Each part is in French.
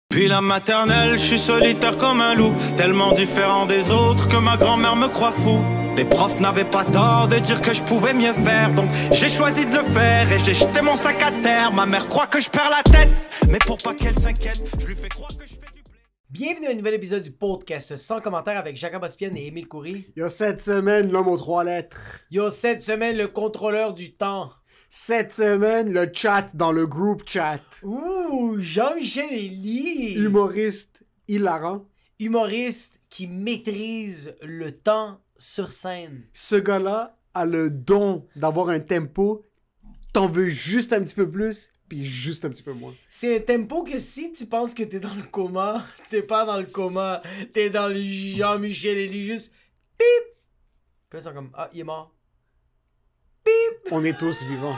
Puis la maternelle, je suis solitaire comme un loup, tellement différent des autres que ma grand-mère me croit fou. Les profs n'avaient pas tort de dire que je pouvais mieux faire, donc j'ai choisi de le faire et j'ai jeté mon sac à terre. Ma mère croit que je perds la tête, mais pour pas qu'elle s'inquiète, je lui fais croire que je fais du blé. Bienvenue à un nouvel épisode du podcast sans commentaire avec Jacob Ospian et Émile Coury. Il y a cette semaine, l'homme aux 3 lettres. Yo, cette semaine, le contrôleur du temps. Cette semaine, le chat dans le group chat. Ouh, Jean-Michel Elie. Humoriste hilarant. Humoriste qui maîtrise le temps sur scène. Ce gars-là a le don d'avoir un tempo. T'en veux juste un petit peu plus, puis juste un petit peu moins. C'est un tempo que si tu penses que t'es dans le coma, t'es pas dans le coma. T'es dans le Jean-Michel Elie, juste pip. Puis là, ils sont comme, ah, il est mort. On est tous vivants.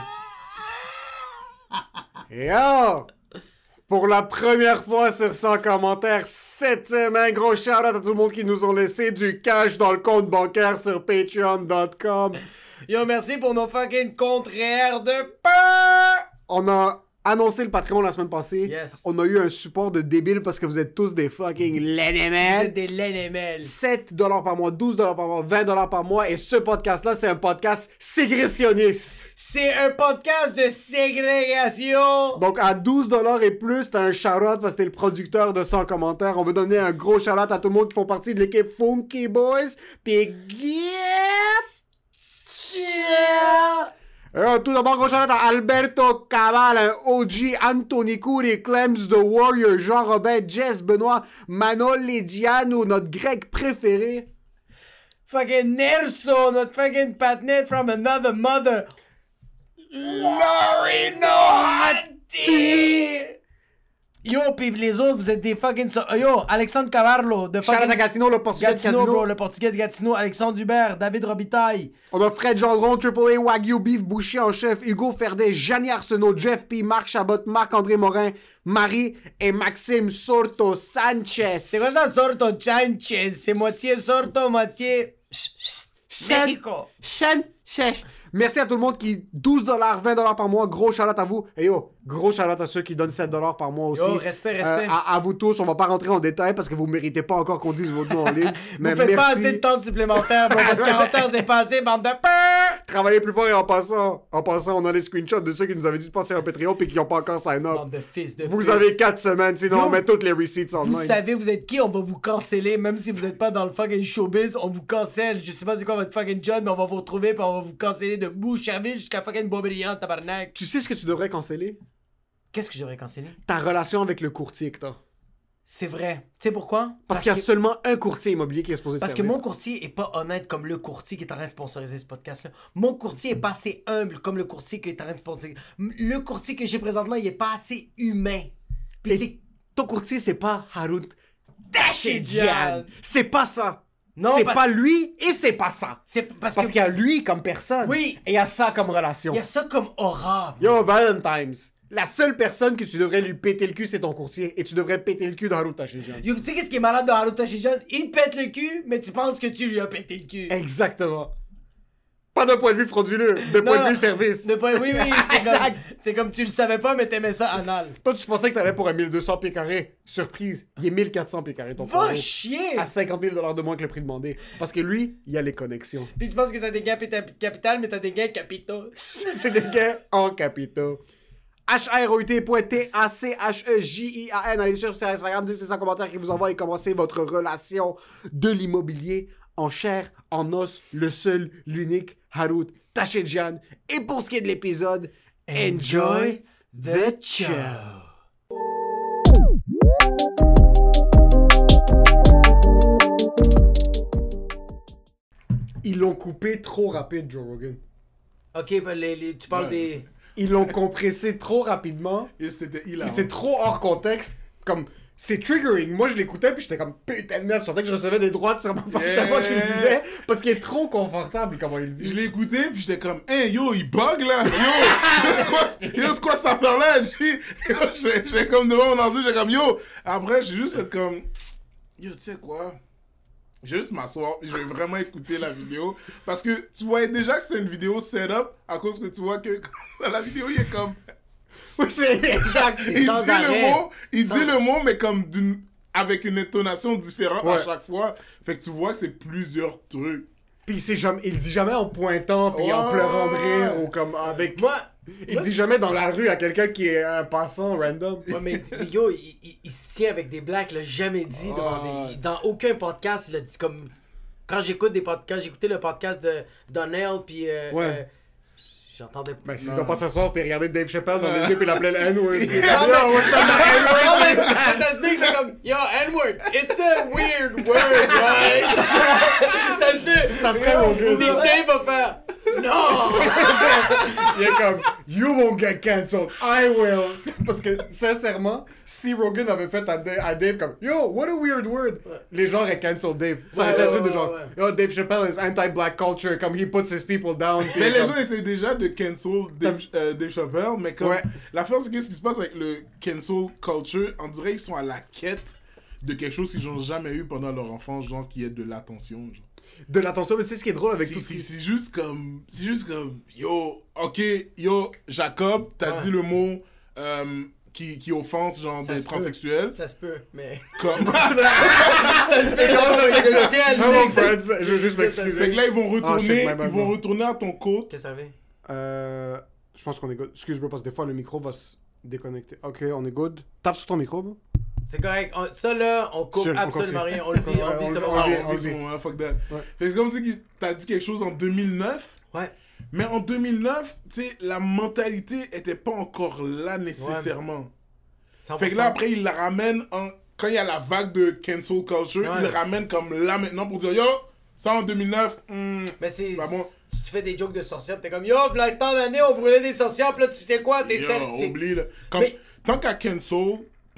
Yo! Pour la première fois sur 100 commentaires cette semaine, gros shout-out à tout le monde qui nous ont laissé du cash dans le compte bancaire sur patreon.com. Yo, merci pour nos fucking contraires de peur. On a annoncé le Patreon la semaine passée. Yes. On a eu un support de débile parce que vous êtes tous des fucking Vous LNML. êtes des LNML. 7$ par mois, 12$ par mois, 20$ par mois. Et ce podcast-là, c'est un podcast ségressionniste. C'est un podcast de ségrégation. Donc, à 12$ et plus, t'as un shout-out parce que t'es le producteur de 100 commentaires. On veut donner un gros shout-out à tout le monde qui font partie de l'équipe Funky Boys. Puis, tout d'abord, gros shout-out à Alberto Cabal, un OG, Anthony Coury, Clems The Warrior, Jean-Robin, Jess, Benoît, Manol Lediano, notre grec préféré. Fucking Nerso, notre fucking patinet from another mother. Laurie Nohati. Yo, pis les autres, vous êtes des fucking... Yo, Alexandre Cavarlo, de Shout-out fucking... à Gatineau, le portugais de Gatineau, Gatineau. bro, le portugais de Gatineau, Alexandre Dubert, David Robitaille. On a Fred Gendron, AAA Wagyu Beef, Boucher en chef, Hugo Ferdet, Gianni Arsenault, Jeff P, Marc Chabot, Marc-André Morin, Marie et Maxime Sorto Sanchez. C'est quoi ça, Sorto Sanchez? C'est moitié Sorto, moitié... Mexico. Merci à tout le monde qui 12$, 20$ par mois, gros shout-out à vous. Et yo, gros shout-out à ceux qui donnent 7$ par mois aussi. Yo, respect. À vous tous, on va pas rentrer en détail parce que vous méritez pas encore qu'on dise votre nom en ligne. Mais Vous faites pas merci. assez de temps supplémentaire, bro. Votre 40 heures, c'est passé, bande de peur. Travaillez plus fort et en passant, on a les screenshots de ceux qui nous avaient dit de passer un Patreon puis qui ont pas encore sign up. Bande de fils de Vous pute. avez 4 semaines, sinon Yo, on met toutes les receipts en Vous ligne. savez, vous êtes qui? On va vous canceller, même si vous êtes pas dans le fucking showbiz, on vous cancelle. Je sais pas c'est quoi votre fucking job, mais on va vous retrouver puis on va vous canceller de Boucherville jusqu'à fucking Boisbriand, tabarnak. Tu sais ce que tu devrais canceller? Qu'est-ce que j'aurais cancellé? Ta relation avec le courtier que t'as. C'est vrai. Tu sais pourquoi? Parce qu'il y a seulement un courtier immobilier qui est supposé te Parce que servir. mon courtier est pas honnête comme le courtier qui est en train de sponsoriser ce podcast-là. Mon courtier est pas assez humble comme le courtier qui est en train de sponsoriser. Le courtier que j'ai présentement, il est pas assez humain. Puis Et c'est... ton courtier, c'est pas Harut Tachedjian. Tachedjian. C'est pas ça. Non, c'est parce- pas lui et c'est pas ça. C'est parce Parce que... qu'il y a lui comme personne. Oui. Et il y a ça comme relation. Il y a ça comme aura. Yo, Valentine's. La seule personne que tu devrais lui péter le cul, c'est ton courtier. Et tu devrais péter le cul de Harut Tachedjian. Yo, tu sais qu'est-ce qui est malade de Haruto Tachedjian? Il te pète le cul, mais tu penses que tu lui as pété le cul. Exactement. Pas d'un point de vue frauduleux, de point de vue service. Oui, c'est comme, Exact. c'est comme tu le savais pas, mais t'aimais ça anal. Toi, tu pensais que t'allais pour un 1200 pieds carrés. Surprise, il est 1400 pieds carrés ton Va condo. chier! À 50 000$ de moins que le prix demandé. Parce que lui, il a les connexions. Puis tu penses que t'as des gains capital, mais t'as des gains capitaux. C'est des gars en capitaux. HROUT.TACHEJIAN. Allez sur Instagram, dites ces commentaires qui vous envoient et commencez votre relation de l'immobilier en chair, en os, le seul, l'unique Harut Tachedjian. Et pour ce qui est de l'épisode, enjoy the show. Ils l'ont coupé trop rapide, Joe Rogan. Ok, ben tu parles Ouais. des... Ils l'ont compressé trop rapidement. Et c'était hilarant. Puis c'est trop hors contexte. Comme, c'est triggering. Moi, je l'écoutais, puis j'étais comme, putain de merde, je sentais que je recevais des droites sur ma face chaque fois qu'il le disait. Parce qu'il est trop confortable, comment il le dit. Je l'ai écouté, puis j'étais comme, hey, yo, il bug là. Yo, c'est quoi cette affaire-là? J'étais comme devant mon ordi, j'étais comme, yo. Après, j'ai juste fait comme, yo, tu sais quoi? Je vais juste m'asseoir, je vais vraiment écouter la vidéo. Parce que tu voyais déjà que c'est une vidéo setup, à cause que tu vois que dans la vidéo, il est comme... Oui, c'est exact. C'est Il sans dit arrêt. dit le mot, mais comme avec une intonation différente à chaque fois. Fait que tu vois que c'est plusieurs trucs. Puis il dit jamais en pointant, puis en pleurant de rire, ou comme avec... Moi, Il dit jamais dans la rue à quelqu'un qui est un passant random. ouais, mais yo, il se tient avec des blagues, il l'a jamais dit dans aucun podcast, il a dit comme quand j'écoute des podcasts, j'écoutais le podcast de Donnell puis j'entendais Ben, s'il doit pas s'asseoir puis regarder Dave Chappelle dans les yeux puis l'appeler le N-word. Non, mais ça se met, il fait comme yo, N-word, it's a weird word, right? Ça se met. Ça serait mon gars. Puis Dave va faire non! Il est comme You won't get cancelled, I will. Parce que sincèrement, si Rogan avait fait à Dave comme Yo, what a weird word, les gens auraient cancel Dave. Ça aurait été un truc de genre Yo, Dave Chappelle is anti-black culture, comme he puts his people down. Mais les gens essaient déjà de cancel Dave Chappelle, mais comme l'affaire c'est qu'est-ce qui se passe avec le cancel culture, on dirait qu'ils sont à la quête de quelque chose qu'ils n'ont jamais eu pendant leur enfance, genre qui est de l'attention, genre. De l'attention, mais tu sais ce qui est drôle avec tout ça. C'est juste comme yo, ok, yo, Jacob, t'as dit le mot qui offense genre des transsexuels. Ça se peut, mais Comme ça se peut Je veux juste m'excuser. fait que là ils vont retourner à ton côte. Tu savais? Je pense qu'on est good. Excuse-moi parce que des fois le micro va se déconnecter. Ok, on est good. Tape sur ton micro, bro. C'est correct. Ça là, on coupe Sure, absolument rien. On le vit, on ce vit. moment. On vit ce moment-là, fuck that. Fait que c'est comme si t'as dit quelque chose en 2009. Ouais. Mais en 2009, tu sais, la mentalité était pas encore là nécessairement. Ouais. Fait que là, après, il la ramène quand il y a la vague de cancel culture, il le ramène comme là maintenant pour dire yo, ça en 2009, mais c'est. bah bon. Tu fais des jokes de sorcières, pis t'es comme yo, v'là tant d'années, on brûlait des sorcières, pis là, tu sais quoi, t'es oublie là. Mais... Tant qu'à cancel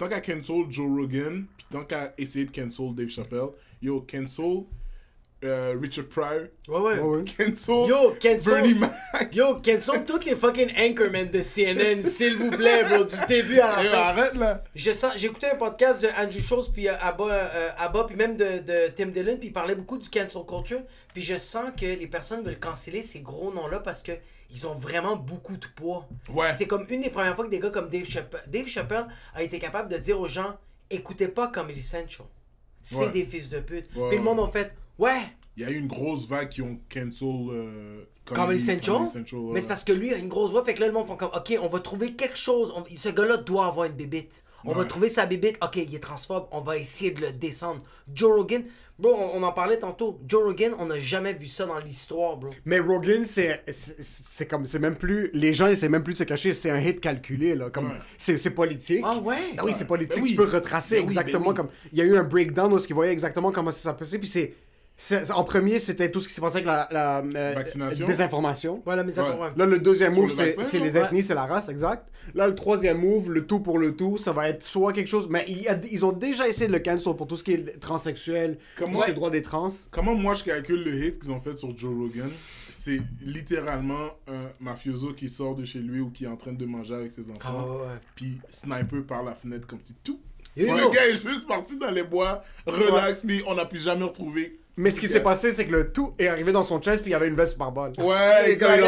Joe Rogan, puis tant qu'à essayer de cancel Dave Chappelle, yo, cancel Richard Pryor. Ouais. Cancel cancel Bernie Mac. Yo, cancel toutes les fucking anchormen de CNN, s'il vous plaît, bro, du début à la Yo, fin. arrête là. J'écoutais un podcast de Andrew Schultz puis Abba puis même de Tim Dillon, puis il parlait beaucoup du cancel culture, puis je sens que les personnes veulent canceller ces gros noms-là parce que ils ont vraiment beaucoup de poids. Ouais. C'est comme une des premières fois que des gars comme Dave Chappelle a été capable de dire aux gens écoutez pas Comedy Central. C'est des fils de pute. Puis le monde a fait ouais. Il y a eu une grosse vague qui ont cancel Comedy Central. Mais c'est parce que lui a une grosse voix, fait que là le monde font comme ok, on va trouver quelque chose, ce gars-là doit avoir une bébite. On va trouver sa bébite, ok, il est transphobe, on va essayer de le descendre. Joe Rogan, bro, on en parlait tantôt. Joe Rogan, on n'a jamais vu ça dans l'histoire, bro. Mais Rogan, c'est comme, c'est même plus, les gens essaient même plus de se cacher, c'est un hit calculé, là, comme, c'est politique. Ah ouais? Ah oui, c'est politique, Ben oui. tu peux retracer Ben oui, exactement ben oui. comme, il y a eu un breakdown où il voyait exactement comment ça s'est passé, puis en premier, c'était tout ce qui s'est passé avec la Vaccination. désinformation. Voilà, mes affaires. Ouais. Là, le deuxième Sur move, le vaccin, c'est genre? les ethnies, c'est la race, exact. Là, le troisième move, le tout pour le tout, ça va être soit quelque chose... Mais ils ont déjà essayé de le cancel pour tout ce qui est transsexuel, tout ce qui est droit des trans. Comment moi je calcule le hit qu'ils ont fait sur Joe Rogan? C'est littéralement un mafioso qui sort de chez lui ou qui est en train de manger avec ses enfants. Puis sniper par la fenêtre comme si tout. Yo, Le yo. gars est juste parti dans les bois, relax, puis on n'a plus jamais retrouvé. Mais ce qui s'est passé, c'est que le tout est arrivé dans son chest, puis il y avait une veste par balle. Ouais, Il y avait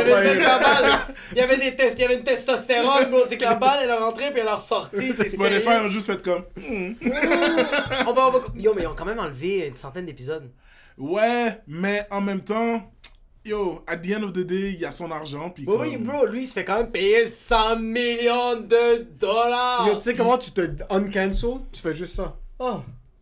une testostérone, bro. C'est que la balle, elle est rentrée puis elle est ressortie. C'est Spotify sérieux. ont juste fait comme. on va... Yo, mais ils ont quand même enlevé une centaine d'épisodes. Ouais, mais en même temps, yo, at the end of the day, il y a son argent. Puis Oui, bro, lui, il se fait quand même payer 100 millions de dollars. Yo, tu sais comment tu te uncancel? Tu fais juste ça. Oh.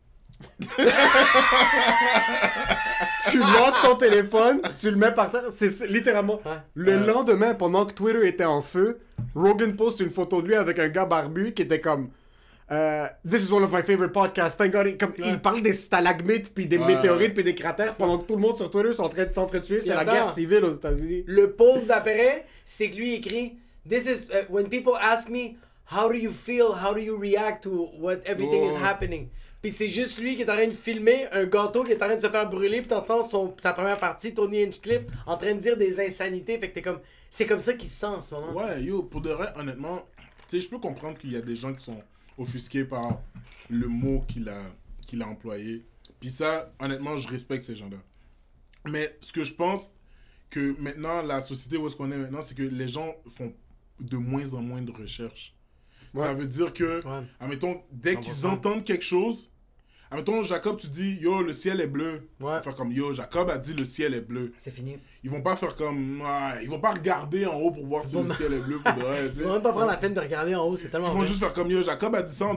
Tu montes ton téléphone, tu le mets par terre. C'est littéralement. Le lendemain, pendant que Twitter était en feu, Rogan poste une photo de lui avec un gars barbu qui était comme. This is one of my favorite podcasts. Thank God. Comme, il parle des stalagmites, puis des météorites, puis des cratères, pendant que tout le monde sur Twitter sont en train de s'entretuer. C'est la guerre civile aux États-Unis. Le post d'après, c'est que lui écrit This is when people ask me how do you feel, how do you react to what everything is happening. Puis c'est juste lui qui est en train de filmer un gâteau qui est en train de se faire brûler, puis t'entends sa première partie, Tony Hinchcliffe, en train de dire des insanités. Fait que t'es comme, c'est comme ça qu'il se sent en ce moment. Ouais, yo, pour de vrai, honnêtement, tu sais, je peux comprendre qu'il y a des gens qui sont offusqués par le mot qu'il a employé. Puis ça, honnêtement, je respecte ces gens-là. Mais ce que je pense que maintenant, la société où est-ce qu'on est maintenant, c'est que les gens font de moins en moins de recherches. Ça veut dire que, admettons, dès qu'ils 100%. entendent quelque chose, admettons, Jacob, tu dis, yo, le ciel est bleu. Ouais. Ils vont faire comme, yo, Jacob a dit le ciel est bleu. C'est fini. Ils vont pas faire comme, ils vont pas regarder en haut pour voir si le ciel est bleu pour de vrai, tu sais. Ils vont même pas prendre la peine de regarder en haut, c'est Ils tellement vont vrai. juste faire comme, yo, Jacob a dit ça en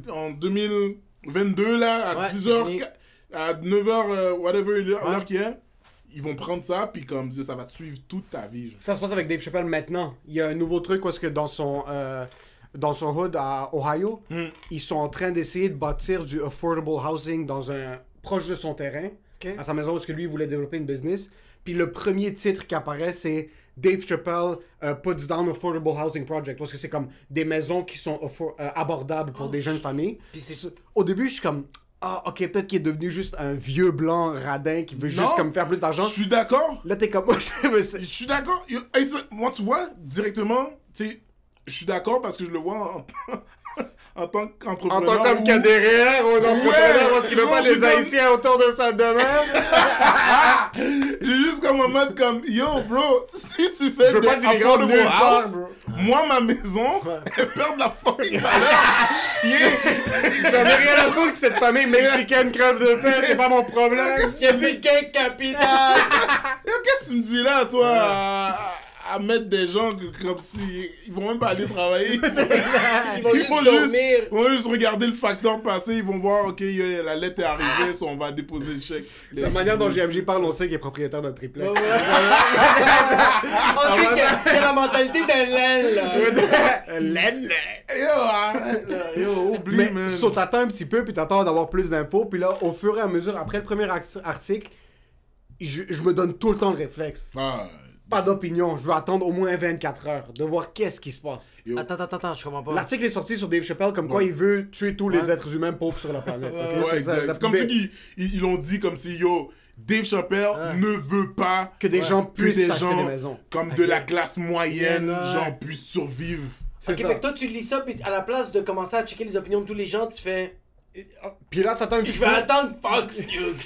2022, là, à Ouais, 10h, c'est fini. à 9h, whatever l'heure qu'il est. Ils vont prendre ça, puis comme, ça va te suivre toute ta vie. Genre. Ça se passe avec Dave Chappelle maintenant. Il y a un nouveau truc parce que dans son hood à Ohio, ils sont en train d'essayer de bâtir du affordable housing proche de son terrain, à sa maison, parce que lui, il voulait développer une business. Puis le premier titre qui apparaît, c'est Dave Chappelle puts down affordable housing project, parce que c'est comme des maisons qui sont abordables pour des jeunes familles. Puis Au début, je suis comme, ok, peut-être qu'il est devenu juste un vieux blanc radin qui veut juste comme faire plus d'argent. Je suis d'accord. Là, t'es comme, Je suis d'accord. Moi, tu vois, directement, tu sais, je suis d'accord parce que je le vois en tant qu'entrepreneur. En tant qu'homme qui a des REER ou d'entrepreneur parce qu'il veut pas des Haïtiens autour de sa demeure. J'ai juste comme un mode comme, yo, bro, si tu fais Je veux pas des dire les grands affordable nulle part, house, bro. moi, ma maison, elle perd de la fucking valeur. J'en ai rien à foutre que cette famille mexicaine crève de faim, c'est pas mon problème. Il y a plus de gain capital! Yo, qu'est-ce que tu me dis là, toi, à mettre des gens comme si ils vont même pas aller travailler. Ils vont juste dormir. Ils vont juste regarder le facteur passé, ils vont voir, ok, la lettre est arrivée, so on va déposer le chèque. La manière dont JMJ parle, on sait qu'il est propriétaire d'un triplex. On sait qu'il y a la mentalité d'un laine, là. Yo, arrête, là. Yo, oublie, Mais man. so, t'attends un petit peu, puis t'attends d'avoir plus d'infos, puis là, au fur et à mesure, après le premier article, je me donne tout le temps le réflexe. Ah, Pas d'opinion, je veux attendre au moins 24 heures, de voir qu'est-ce qui se passe. yo. Attends, je comprends pas. L'article est sorti sur Dave Chappelle comme quoi il veut tuer tous les êtres humains pauvres sur la planète. ok? Ouais, C'est exact. ça. C'est comme si ils l'ont dit comme si, yo, Dave Chappelle ne veut pas Que des gens que puissent des s'acheter gens des maisons. comme de la classe moyenne, Ouais. genre, puissent survivre. Ok, ça. fait que toi, tu lis ça, puis à la place de commencer à checker les opinions de tous les gens, tu fais... Puis là, t'attends un petit Je peu. vais attendre Fox News.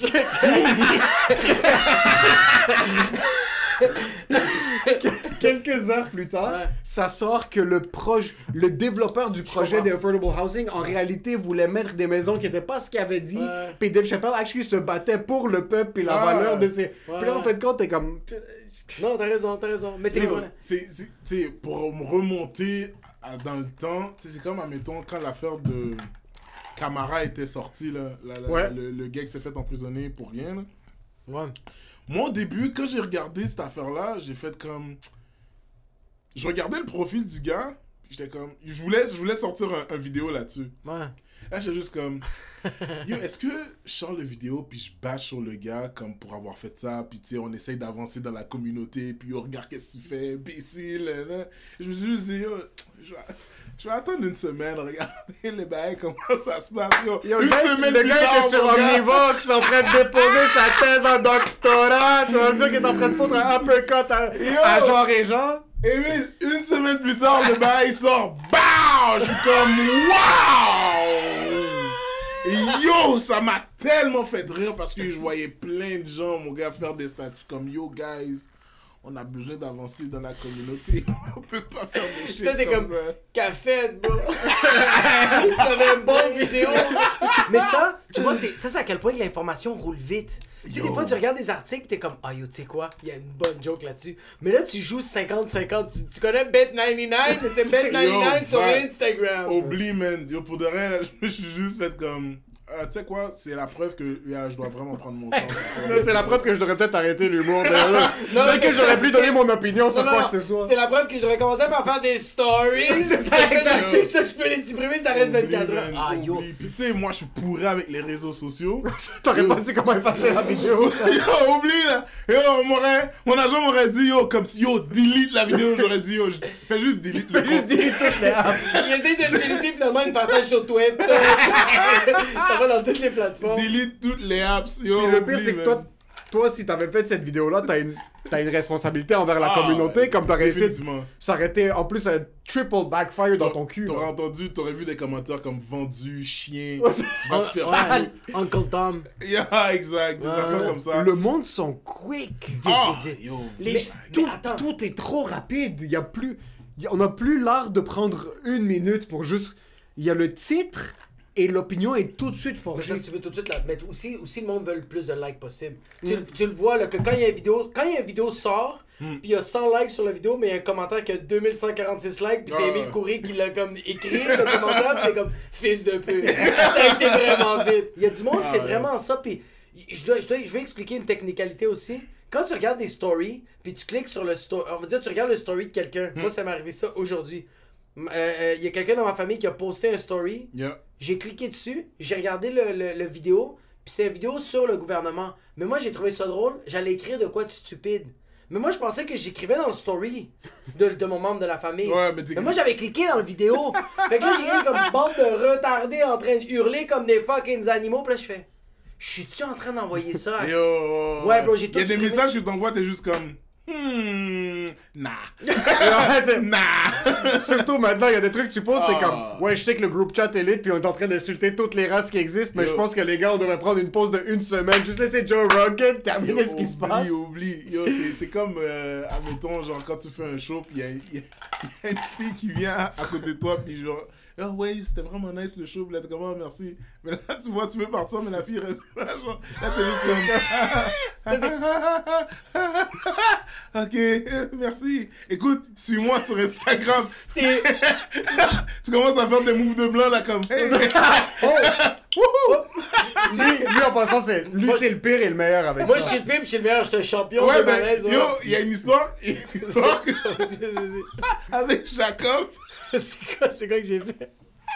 Quelques heures plus tard, Ouais. ça sort que le développeur du projet comprends. de Affordable Housing, en réalité, voulait mettre des maisons qui n'étaient pas ce qu'il avait dit. Ouais. Puis Dave Chappelle, actually, se battait pour le peuple et la valeur de ses... Puis là, en fait, quand t'es comme... Non, t'as raison. Mais c'est vrai. C'est pour me remonter dans le temps, c'est comme, admettons, quand l'affaire de Camara était sortie, là, Ouais. le gars qui s'est fait emprisonner pour rien, là. Ouais. Moi, au début, quand j'ai regardé cette affaire-là, j'ai fait comme... Je regardais le profil du gars, puis j'étais comme... Je voulais sortir un vidéo là-dessus. Ouais. Là, j'étais juste comme... Yo, est-ce que je sors le vidéo, puis je bâche sur le gars, comme pour avoir fait ça, puis tu sais, on essaye d'avancer dans la communauté, puis yo, regarde qu'est-ce que tu fais, imbécile, là. Je me suis juste dit, yo, je vais attendre une semaine, regarder les bails, comment ça se passe, yo. Yo, Une le semaine gars plus tard, était sur mon gars. Omnivox en train de déposer sa thèse en doctorat. Tu vas dire qu'il est en train de foutre un uppercut à genre et genre. Émile, une semaine plus tard, le bail sort. BAM! Je suis comme waouh! Yo, ça m'a tellement fait rire parce que je voyais plein de gens, mon gars, faire des statuts comme yo, guys. On a besoin d'avancer dans la communauté. On peut pas faire des shit Toi, t'es comme comme ça. café, bro. T'avais une bonne vidéo. Mais ça, tu vois, c'est à quel point que l'information roule vite. Tu sais, des Yo. fois, tu regardes des articles pis t'es comme, ah yo, tu sais quoi, il y a une bonne joke là-dessus. Mais là, tu joues 50-50. Tu connais Bet99, mais c'est Bet99 sur ouais. Instagram. Oublie, man. Yo, pour de rien, là, je me suis juste fait comme... tu sais quoi, c'est la preuve que je dois vraiment prendre mon temps. C'est la preuve que je devrais peut-être arrêter l'humour. Peut-être que j'aurais pu donner mon opinion sur Non, quoi non, que ce soit. c'est la preuve que j'aurais commencé par faire des stories. C'est ça, Fait que exact. je sais que ça, je peux les supprimer, ça reste Oublie, 24 heures. man, Ah yo. oublie. Puis tu sais, moi, je suis pourri avec les réseaux sociaux. T'aurais Yo. pas su comment effacer la vidéo. Yo, oublie là. Yo, mon agent m'aurait dit, yo, comme si, yo, delete la vidéo. J'aurais dit, yo, fais juste delete le Juste compte. dire toutes les apps. Il essaye de le déliter, finalement, il partage sur Twitter. Ça va dans toutes les plateformes. Delete toutes les apps. Yo, Puis le pire, oublie, c'est que man. toi, si t'avais fait cette vidéo-là, t'as une responsabilité envers la Ah, communauté, comme t'aurais essayé. Effectivement. Ça aurait été en plus un triple backfire dans ton cul. T'aurais là. entendu, t'aurais vu des commentaires comme vendu, chien. Ouais, c'est- va te faire- Ouais, Uncle Tom. Yeah, exact. Des affaires comme ça. Le monde sont quick. Ah, vite. yo. Les... Mais tout, tout est trop rapide. Il y a plus. on n'a plus l'art de prendre 1 minute pour juste... Il y a le titre et l'opinion est tout de suite forgée. Parce que tu veux tout de suite la mettre. Aussi le monde veut le plus de likes possible. Tu le vois, là, que quand il y a une vidéo sort, puis il y a 100 likes sur la vidéo, mais il y a un commentaire qui a 2146 likes, puis c'est Émile Coury qui l'a comme écrit, le commentaire, puis t'es comme, fils de pute. T'as été vraiment vite. Il y a du monde, c'est vraiment ça, puis je vais expliquer une technicalité aussi. Quand tu regardes des stories, puis tu cliques sur le story, on va dire tu regardes le story de quelqu'un. Moi, ça m'est arrivé ça aujourd'hui. Il y a quelqu'un dans ma famille qui a posté un story. J'ai cliqué dessus, j'ai regardé le vidéo, puis c'est une vidéo sur le gouvernement. Mais moi, j'ai trouvé ça drôle, j'allais écrire de quoi de stupide. Mais moi, je pensais que j'écrivais dans le story de mon membre de la famille. Ouais, mais moi, j'avais cliqué dans la vidéo. Fait que là, j'ai rien comme une bande de retardés en train de hurler comme des fucking animaux. Puis là, je fais, je suis-tu en train d'envoyer ça? Ouais, bro, j'ai tout. Il y a des messages que t'envoies, t'es juste comme. Nah. Nah. Surtout maintenant, il y a des trucs que tu poses, t'es comme, ouais, je sais que le groupe chat est lit, puis on est en train d'insulter toutes les races qui existent, mais je pense que les gars, on devrait prendre une pause de 1 semaine, juste laisser Joe Rogan terminer ce qui se passe. Oublie. C'est comme, admettons, genre, quand tu fais un show, puis il y a une fille qui vient à côté de toi, puis genre. Ah ouais, c'était vraiment nice le show, là, t'es comme, merci. Mais là, tu vois, tu veux partir, mais la fille reste là, genre, là, t'es juste comme, ok, merci. Écoute, suis-moi sur Instagram. Tu commences à faire des moves de blanc, là, comme, hey. Lui, en passant, c'est le pire et le meilleur avec moi, ça. je suis le pire, je suis le meilleur, je suis un champion Ouais, de ben, malaise. yo, il y a une histoire avec Jacob. C'est quoi que j'ai fait?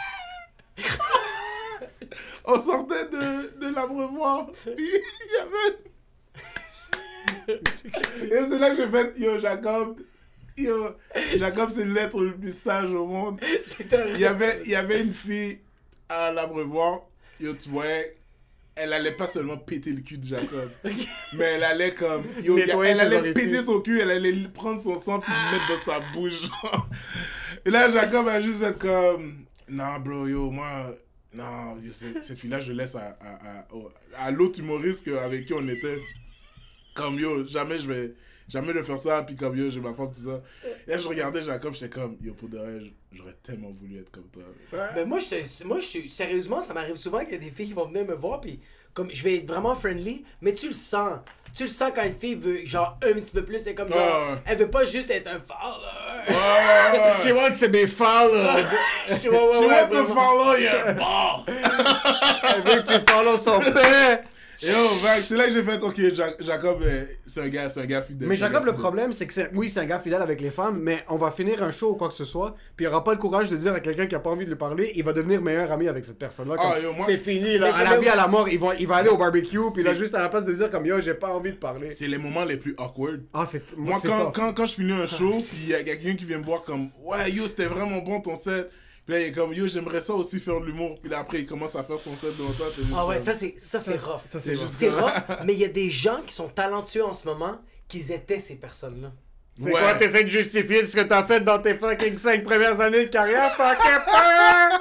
On sortait de l'abreuvoir, puis il y avait... Et c'est là que j'ai fait, Jacob, c'est l'être le plus sage au monde. Il y avait une fille à l'abreuvoir, tu voyais, elle allait pas seulement péter le cul de Jacob, mais elle allait comme, elle allait péter son cul, elle allait prendre son sang puis le mettre dans sa bouche, genre. Et là, Jacob a juste fait comme, non, bro, moi, non, cette fille-là, je laisse à l'autre humoriste avec qui on était. Comme, jamais je vais le faire ça, puis comme, j'ai ma femme, tout ça. Et là, je regardais Jacob, j'étais comme, pour de vrai, j'aurais tellement voulu être comme toi. Ben, moi, sérieusement, ça m'arrive souvent qu'il y a des filles qui vont venir me voir, puis comme, je vais être vraiment friendly, mais tu le sens. Tu le sens quand une fille veut, genre, un petit peu plus, c'est comme, genre, elle veut pas juste être un follower. She wants to be followed. She wants to follow your boss. Elle veut que tu follow son père. C'est là que j'ai fait, ok, Jacob, c'est un gars fidèle. Mais Jacob, le problème, c'est que c'est un gars fidèle avec les femmes, mais on va finir un show ou quoi que ce soit, puis il aura pas le courage de dire à quelqu'un qui a pas envie de lui parler, il va devenir meilleur ami avec cette personne-là. C'est fini, là, à la vie, à la mort, il va aller au barbecue, puis là, juste à la place de dire comme, j'ai pas envie de parler. C'est les moments les plus awkward. Moi, quand je finis un show, puis il y a quelqu'un qui vient me voir comme, ouais, c'était vraiment bon ton set. Puis là, il est comme, j'aimerais ça aussi faire de l'humour. Puis là, après, il commence à faire son set devant toi. Ah ouais, ça, c'est rough. Ça, c'est rough. C'est rough, mais il y a des gens qui sont talentueux en ce moment, qu'ils étaient ces personnes-là. C'est quoi, t'essaies de justifier ce que t'as fait dans tes fucking 5 premières années de carrière? Fucking peur!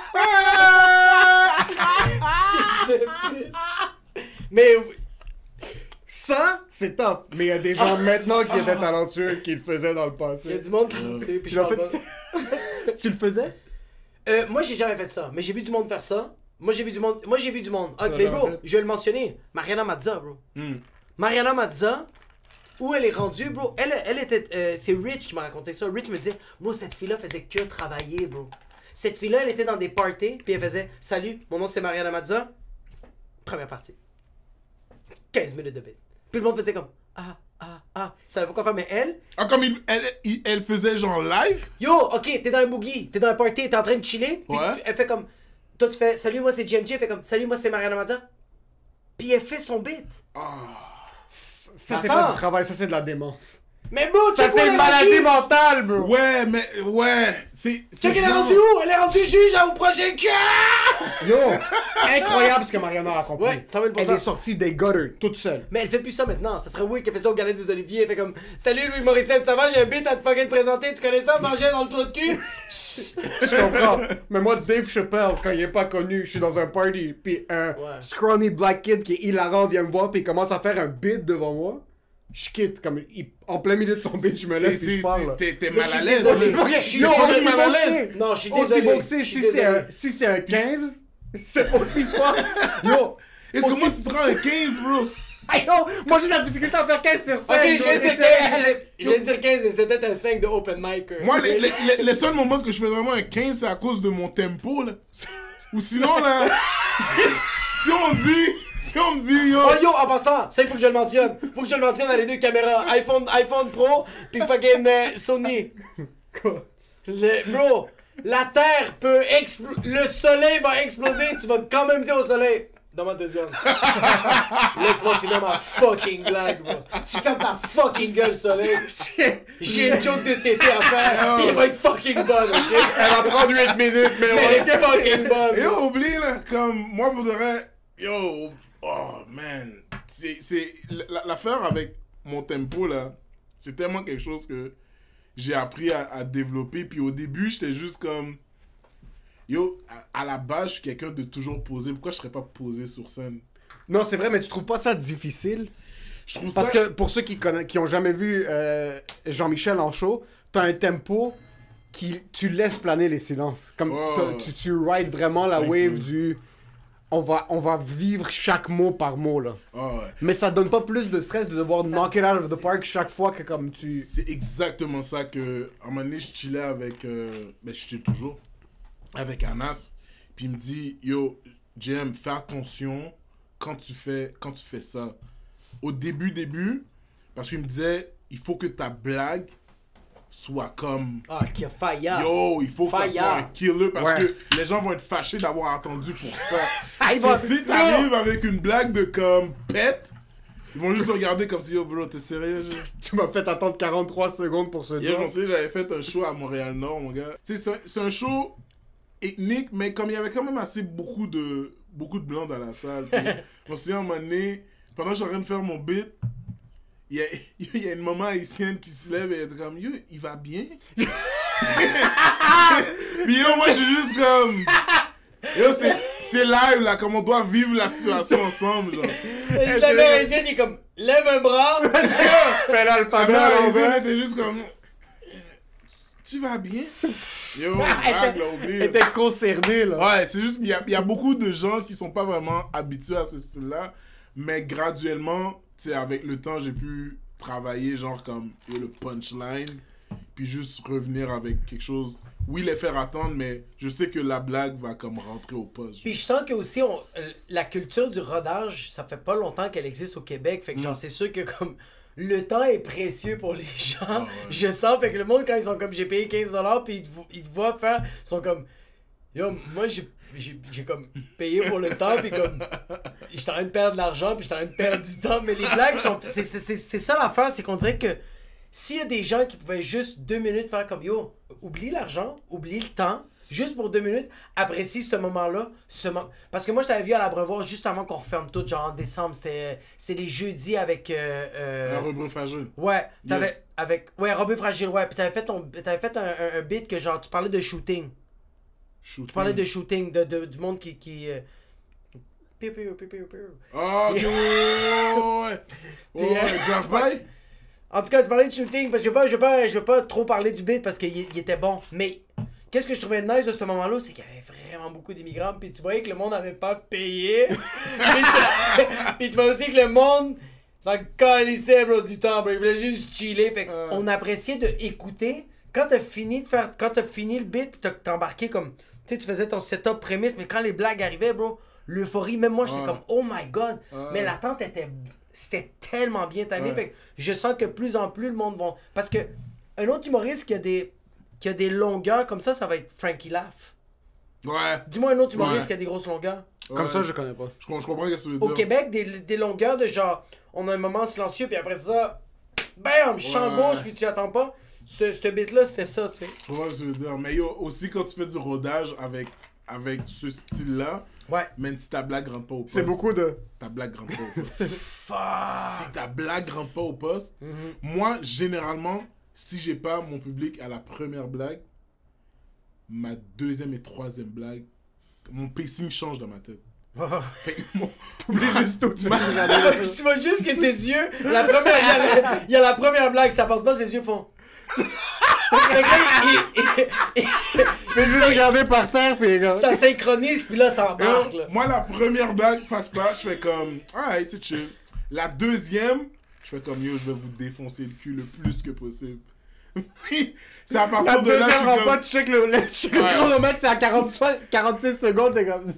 Mais... Ça, c'est top. Mais il y a des gens maintenant qui étaient talentueux qui le faisaient dans le passé. Il y a du monde talentueux, puis je parle pas. Tu le faisais? Moi, j'ai jamais fait ça, mais j'ai vu du monde faire ça. Moi, j'ai vu du monde. Ah, mais bro, je vais le mentionner. Mariana Mazza, bro. Mariana Mazza, où elle est rendue, bro. Elle était... c'est Rich qui m'a raconté ça. Rich me disait, bro, cette fille-là faisait que travailler, bro. Cette fille-là, elle était dans des parties, puis elle faisait, salut, mon nom c'est Mariana Mazza. Première partie. 15 minutes de bête. Puis le monde faisait comme, ça savait pas quoi faire, mais elle... Ah, comme elle faisait genre live? Yo, ok, t'es dans un boogie, t'es dans un party, t'es en train de chiller, puis elle fait comme... Toi, tu fais, salut, moi c'est GMG, elle fait comme, salut, moi c'est Mariana Mazza. Puis elle fait son beat. Ça, c'est pas du travail, ça, c'est de la démence. Mais bro, ça, c'est une maladie mentale, bro. Ouais, mais, ouais, c'est... qu'elle est rendue où? Elle est rendue juge au prochain cas! Yo, incroyable ce que Mariana a accompli. Ouais, 100 000%. Elle est sortie des gutters, toute seule. Mais elle fait plus ça maintenant. Ça serait weird qu'elle fait ça au Galerie des Oliviers. Elle fait comme, salut Louis Morissette, ça va? J'ai un beat à te fucking présenter. Tu connais ça? Manger dans le trou de cul? Je comprends. Mais moi, Dave Chappelle, quand il est pas connu, je suis dans un party, puis un scrawny black kid qui est hilarant vient me voir, puis il commence à faire un beat devant moi. je quitte. Comme, en plein milieu de son beat, je me lève et je parle. T'es Mais mal je à suis l'aise. désolé. Je suis Yo, désolé. aussi mal à boxé. l'aise. Non, je suis Aussi désolé. boxé, Je suis si désolé. c'est un 15, c'est aussi fort. Yo, Et comment tu te rends un 15, bro? hey, yo, moi j'ai de la difficulté à faire 15 sur 5. Ok, je viens de dire 15, je viens de dire 15, mais c'était un 5 de open mic. Moi, les seuls moments que je fais vraiment un 15, c'est à cause de mon tempo, là. Ou sinon, là, si on me dit, yo... Oh yo, en passant, ça il faut que je le mentionne. Faut que je le mentionne dans les deux caméras. iPhone Pro, puis fucking Sony. Bro, la Terre peut exploser. Le soleil va exploser, tu vas quand même dire au soleil. Donne-moi 2 secondes. Laisse-moi finir ma fucking blague, bro. Tu fermes ta fucking gueule, soleil. J'ai une joke de tété à faire, pis elle va être fucking bonne, ok? Elle va prendre 8 minutes, mais Elle est fucking bonne. Yo, oublie, là, comme, moi, pour de vrai, yo, oh, man, l'affaire avec mon tempo, là, c'est tellement quelque chose que j'ai appris à développer, puis au début, j'étais juste comme, yo, à la base, je suis quelqu'un de toujours posé, pourquoi je serais pas posé sur scène? Non, c'est vrai, mais tu trouves pas ça difficile? Je trouve Parce ça... que pour ceux qui ont jamais vu Jean-Michel en show, t'as un tempo tu laisses planer les silences. Comme Oh. tu rides vraiment la Thanks, wave man. du... On va vivre chaque mot par mot, là. Ah ouais. Mais ça donne pas plus de stress de devoir knock it out of the park chaque fois que comme tu... C'est exactement ça que, à un moment donné, je chillais avec, ben je chill toujours, avec Anas, puis il me dit, yo, JM, fais attention quand tu fais ça. Au début, parce qu'il me disait, il faut que ta blague soit comme... Ah, qui a failli. Yo, il faut que ça Fire. soit un killer parce Ouais. que les gens vont être fâchés d'avoir attendu pour ça. Ah, il So, va- si t'arrives avec une blague de comme pète, ils vont juste regarder comme si yo bro, t'es sérieux? Tu m'as fait attendre 43 secondes pour ce Hier, je job. me souviens, j'avais fait un show à Montréal-Nord, mon gars. Tu sais, c'est un show ethnique, mais comme il y avait quand même assez beaucoup de blancs dans la salle. puis je me souviens, à un moment donné, pendant que je suis en train de faire mon beat, il y a une maman haïtienne qui se lève et elle est comme, yo, il va bien? Puis yo, moi, je suis juste comme... Yo, c'est live, là, comme on doit vivre la situation ensemble, genre. La mère haïtienne, il est comme, lève un bras. Fais La l'alphabet mère à haïtienne l'envers. était juste comme... Tu vas bien? Yo, Elle vague, était- là, oublie, Elle là. était concernée, là. Ouais, c'est juste qu'il y a beaucoup de gens qui sont pas vraiment habitués à ce style-là, mais graduellement, tu sais, avec le temps, j'ai pu travailler genre comme yo, le punchline, puis juste revenir avec quelque chose. Oui, les faire attendre, mais je sais que la blague va comme rentrer au poste. Puis je sens que aussi la culture du rodage, ça fait pas longtemps qu'elle existe au Québec, fait que genre c'est sûr que comme le temps est précieux pour les gens. Ah ouais. Je sens fait que le monde quand ils sont comme j'ai payé 15$ puis ils te voient faire, ils sont comme yo moi j'ai comme payé pour le temps puis comme j'étais en train de perdre de l'argent puis j'étais en train de perdre du temps, mais les blagues sont c'est ça l'affaire, c'est qu'on dirait que s'il y a des gens qui pouvaient juste 2 minutes faire comme yo, oublie l'argent, oublie le temps, juste pour 2 minutes, apprécie ce moment-là. Parce que moi, je t'avais vu à l'Abreuvoir juste avant qu'on referme tout, genre en décembre. C'est les jeudis avec. Un rebeu fragile. Ouais, t'avais. Yeah. Avec. Ouais, Robin Fragile, ouais. Puis t'avais fait un beat que genre, tu parlais de shooting. Shooting. Tu parlais de shooting, du monde qui. Piu, piu, piu, piu, piu. Ah, ok, ouais. Puis, Ouais, drive by? En tout cas, tu parlais de shooting, parce que je veux pas trop parler du beat parce qu'il était bon. Mais qu'est-ce que je trouvais nice de ce moment-là, c'est qu'il y avait vraiment beaucoup d'immigrants, puis tu voyais que le monde n'avait pas payé. Puis tu vois aussi que le monde s'en calissait, bro, du temps, bro. Il voulait juste chiller. Fait qu'on appréciait de écouter. Quand t'as fini le beat, puis t'as embarqué comme, tu sais, tu faisais ton setup prémisse, mais quand les blagues arrivaient, bro, l'euphorie, même moi, j'étais comme, oh my god. Mais l'attente c'était tellement bien timé. Ouais. Fait que je sens que plus en plus le monde va. Parce que un autre humoriste qui a des longueurs comme ça va être Frankie Laff. Ouais. Dis-moi un autre humoriste Ouais. qui a des grosses longueurs. Comme Ouais. ça, je connais pas. Je comprends ce que tu veux Au dire. Québec, des longueurs de genre, on a un moment silencieux, puis après ça, bam, champ Ouais. gauche, puis tu attends pas. Ce beat-là, c'était ça, tu sais. Je comprends ce que tu veux dire. Mais yo, aussi quand tu fais du rodage avec ce style-là, Ouais. même si ta blague rentre pas au poste. C'est beaucoup de... Ta blague rentre pas au poste. Fuck. Si ta blague rentre pas au poste, moi, généralement, si j'ai pas mon public à la première blague, ma deuxième et troisième blague, mon pacing change dans ma tête. Fait que mon... T'oublies juste tout, tu vas regarder le film. Tu vois juste que ses yeux, il y a la première blague, ça passe pas, ses yeux font. Fais juste regarder par terre, puis Ça synchronise, puis là, ça embarque. Là. Moi, la première blague passe pas, je fais comme, alright, c'est chill. La deuxième, je fais comme, yo, je vais vous défoncer le cul le plus que possible. C'est à La partir de là, je deuxième suis rentre comme... pas, tu check le chronomètre, c'est à 46 secondes, t'es comme...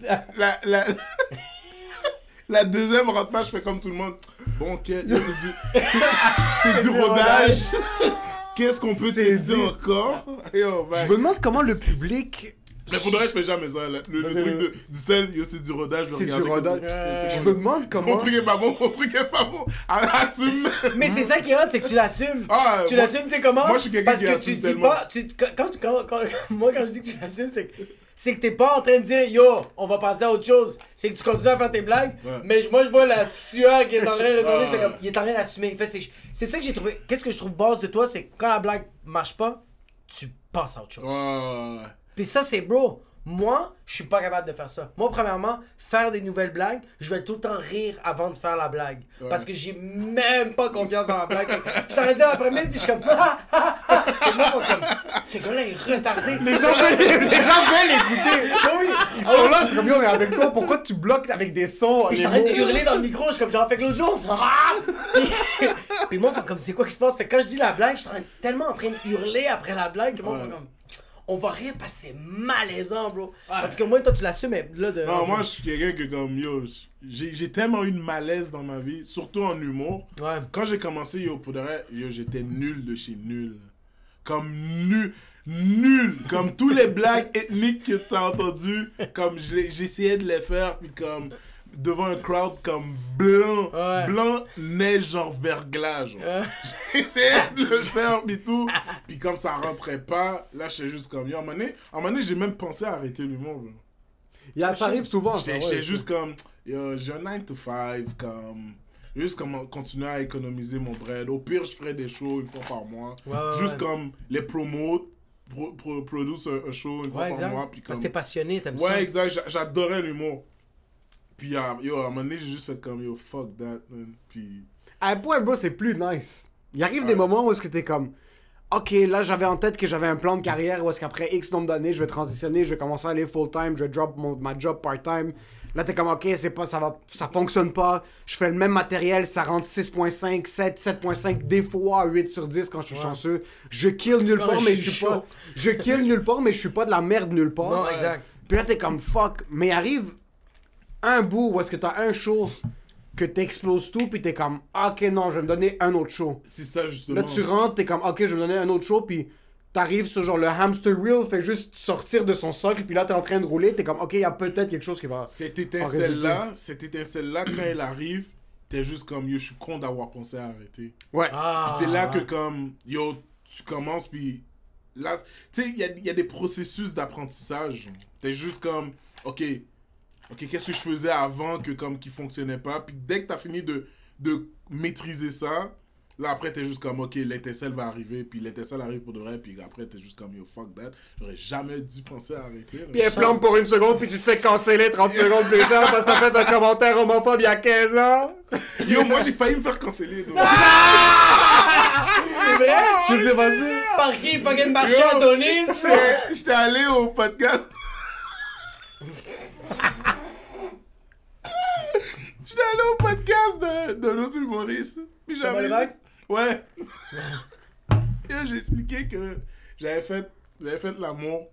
La deuxième rentre pas, je fais comme tout le monde. Bon, ok, yo, c'est du rodage. Qu'est-ce qu'on peut tester encore? Yo, Je me demande comment le public... Mais faudrait, je fais jamais ça. Là. Le truc du sel, yo, c'est du rodage. C'est du rodage. Je me demande comment... Ton truc est pas bon, ton truc est pas bon. Assume. Mais c'est ça qui est hot, c'est que tu l'assumes. Ah, Tu moi- l'assumes, tu sais comment? moi, je suis quelqu'un Parce qui que assume tu dis tellement. pas... Moi, quand je dis que tu l'assumes, c'est que t'es pas en train de dire yo, on va passer à autre chose. C'est que tu continues à faire tes blagues, Ouais. mais moi je vois la sueur qui est en train de ressortir, je fais Ouais. comme, il est en train d'assumer. En fait, c'est ça que j'ai trouvé. Qu'est-ce que je trouve base de toi, c'est que quand la blague marche pas, tu passes à autre chose. Ouais. Puis ça, c'est bro. Moi, je suis pas capable de faire ça. Moi, premièrement, faire des nouvelles blagues, je vais tout le temps rire avant de faire la blague. Ouais. Parce que j'ai même pas confiance dans la blague. Je t'aurais dit à la première, puis je suis comme. Et moi, comme. Ce gars-là est retardé. Les gens veulent écouter. Oui. Ils sont là, c'est comme, yo, mais avec toi, pourquoi tu bloques avec des sons? Puis je les t'arrête de mots? hurler dans le micro, je suis comme genre, fait que l'autre jour, puis le monde fait comme, c'est quoi qui se passe? Fait que quand je dis la blague, je suis tellement en train de hurler après la blague que le monde fait comme. On va rire parce que c'est malaisant, bro. Parce que moi, toi, tu l'assumes, mais là, de. Non, moi, je suis quelqu'un que comme, yo, j'ai tellement eu de malaise dans ma vie, surtout en humour. Ouais. Quand j'ai commencé, yo, pour de vrai, yo, j'étais nul de chez nul. Comme nul. Comme tous les blagues ethniques que t'as entendues, comme j'essayais de les faire, puis comme devant un crowd comme blanc, Ouais. blanc, neige genre verglas, genre. J'essayais de le faire, puis tout, puis comme ça rentrait pas, là, j'étais juste comme, yo, à un moment donné, j'ai même pensé à arrêter l'humour, bro. Ça arrive souvent. ça, J'étais ouais, juste comme, yo, j'ai un 9 to 5, comme, juste comme continuer à économiser mon bread. Au pire, je ferais des shows une fois par mois. Ouais, Juste ouais. comme les promos, produire un show une fois Ouais, par exact. mois. Puis Parce comme... que t'es passionné, t'aimes ça. Ouais, exact, j'adorais l'humour. Puis yo, à un moment donné, j'ai juste fait comme, yo, fuck that, man. Puis... À un point, bro, c'est plus nice. Il arrive des moments où est-ce que t'es comme... Ok, là, j'avais en tête que j'avais un plan de carrière où est-ce qu'après X nombre d'années, je vais transitionner, je vais commencer à aller full-time, je vais drop ma job part-time. Là, t'es comme, ok, ça fonctionne pas. Je fais le même matériel, ça rentre 6.5, 7, 7.5, des fois 8 sur 10 quand je suis chanceux. Je kill nulle Quand part, je mais suis je suis pas... Je kill nulle part, mais je suis pas de la merde nulle part. Non, exact. Puis là, t'es comme, fuck. Mais arrive un bout où est-ce que t'as un show que t'exploses tout, puis t'es comme, ok, non, je vais me donner un autre show. C'est ça, justement. Là, tu rentres, t'es comme, ok, je vais me donner un autre show, puis t'arrives sur genre le hamster wheel, fait juste sortir de son socle, puis là, t'es en train de rouler, t'es comme, ok, il y a peut-être quelque chose qui va... Cette étincelle-là, quand elle arrive, t'es juste comme, yo, je suis con d'avoir pensé à arrêter. Ouais. Ah. Puis c'est là que comme, yo, tu commences, puis là, tu sais, il y a des processus d'apprentissage. T'es juste comme, ok, qu'est-ce que je faisais avant qui fonctionnait pas? Puis dès que t'as fini de maîtriser ça, là après t'es juste comme, ok, l'étincelle va arriver, puis l'étincelle arrive pour de vrai, puis après t'es juste comme, yo, fuck that, j'aurais jamais dû penser à arrêter. Là. Puis elle flambe pour une seconde, puis tu te fais canceller 30 secondes plus tard parce que t'as fait un commentaire homophobe il y a 15 ans. Yo, moi j'ai failli me faire canceller. donc. C'est vrai? Qu'est-ce qui s'est passé? Par qui fucking marché à Tonis, bro? J'étais allé au podcast. J'étais allé au podcast de l'autre humoriste. Puis Thomas Levac? Ouais. Et j'ai expliqué que j'avais fait l'amour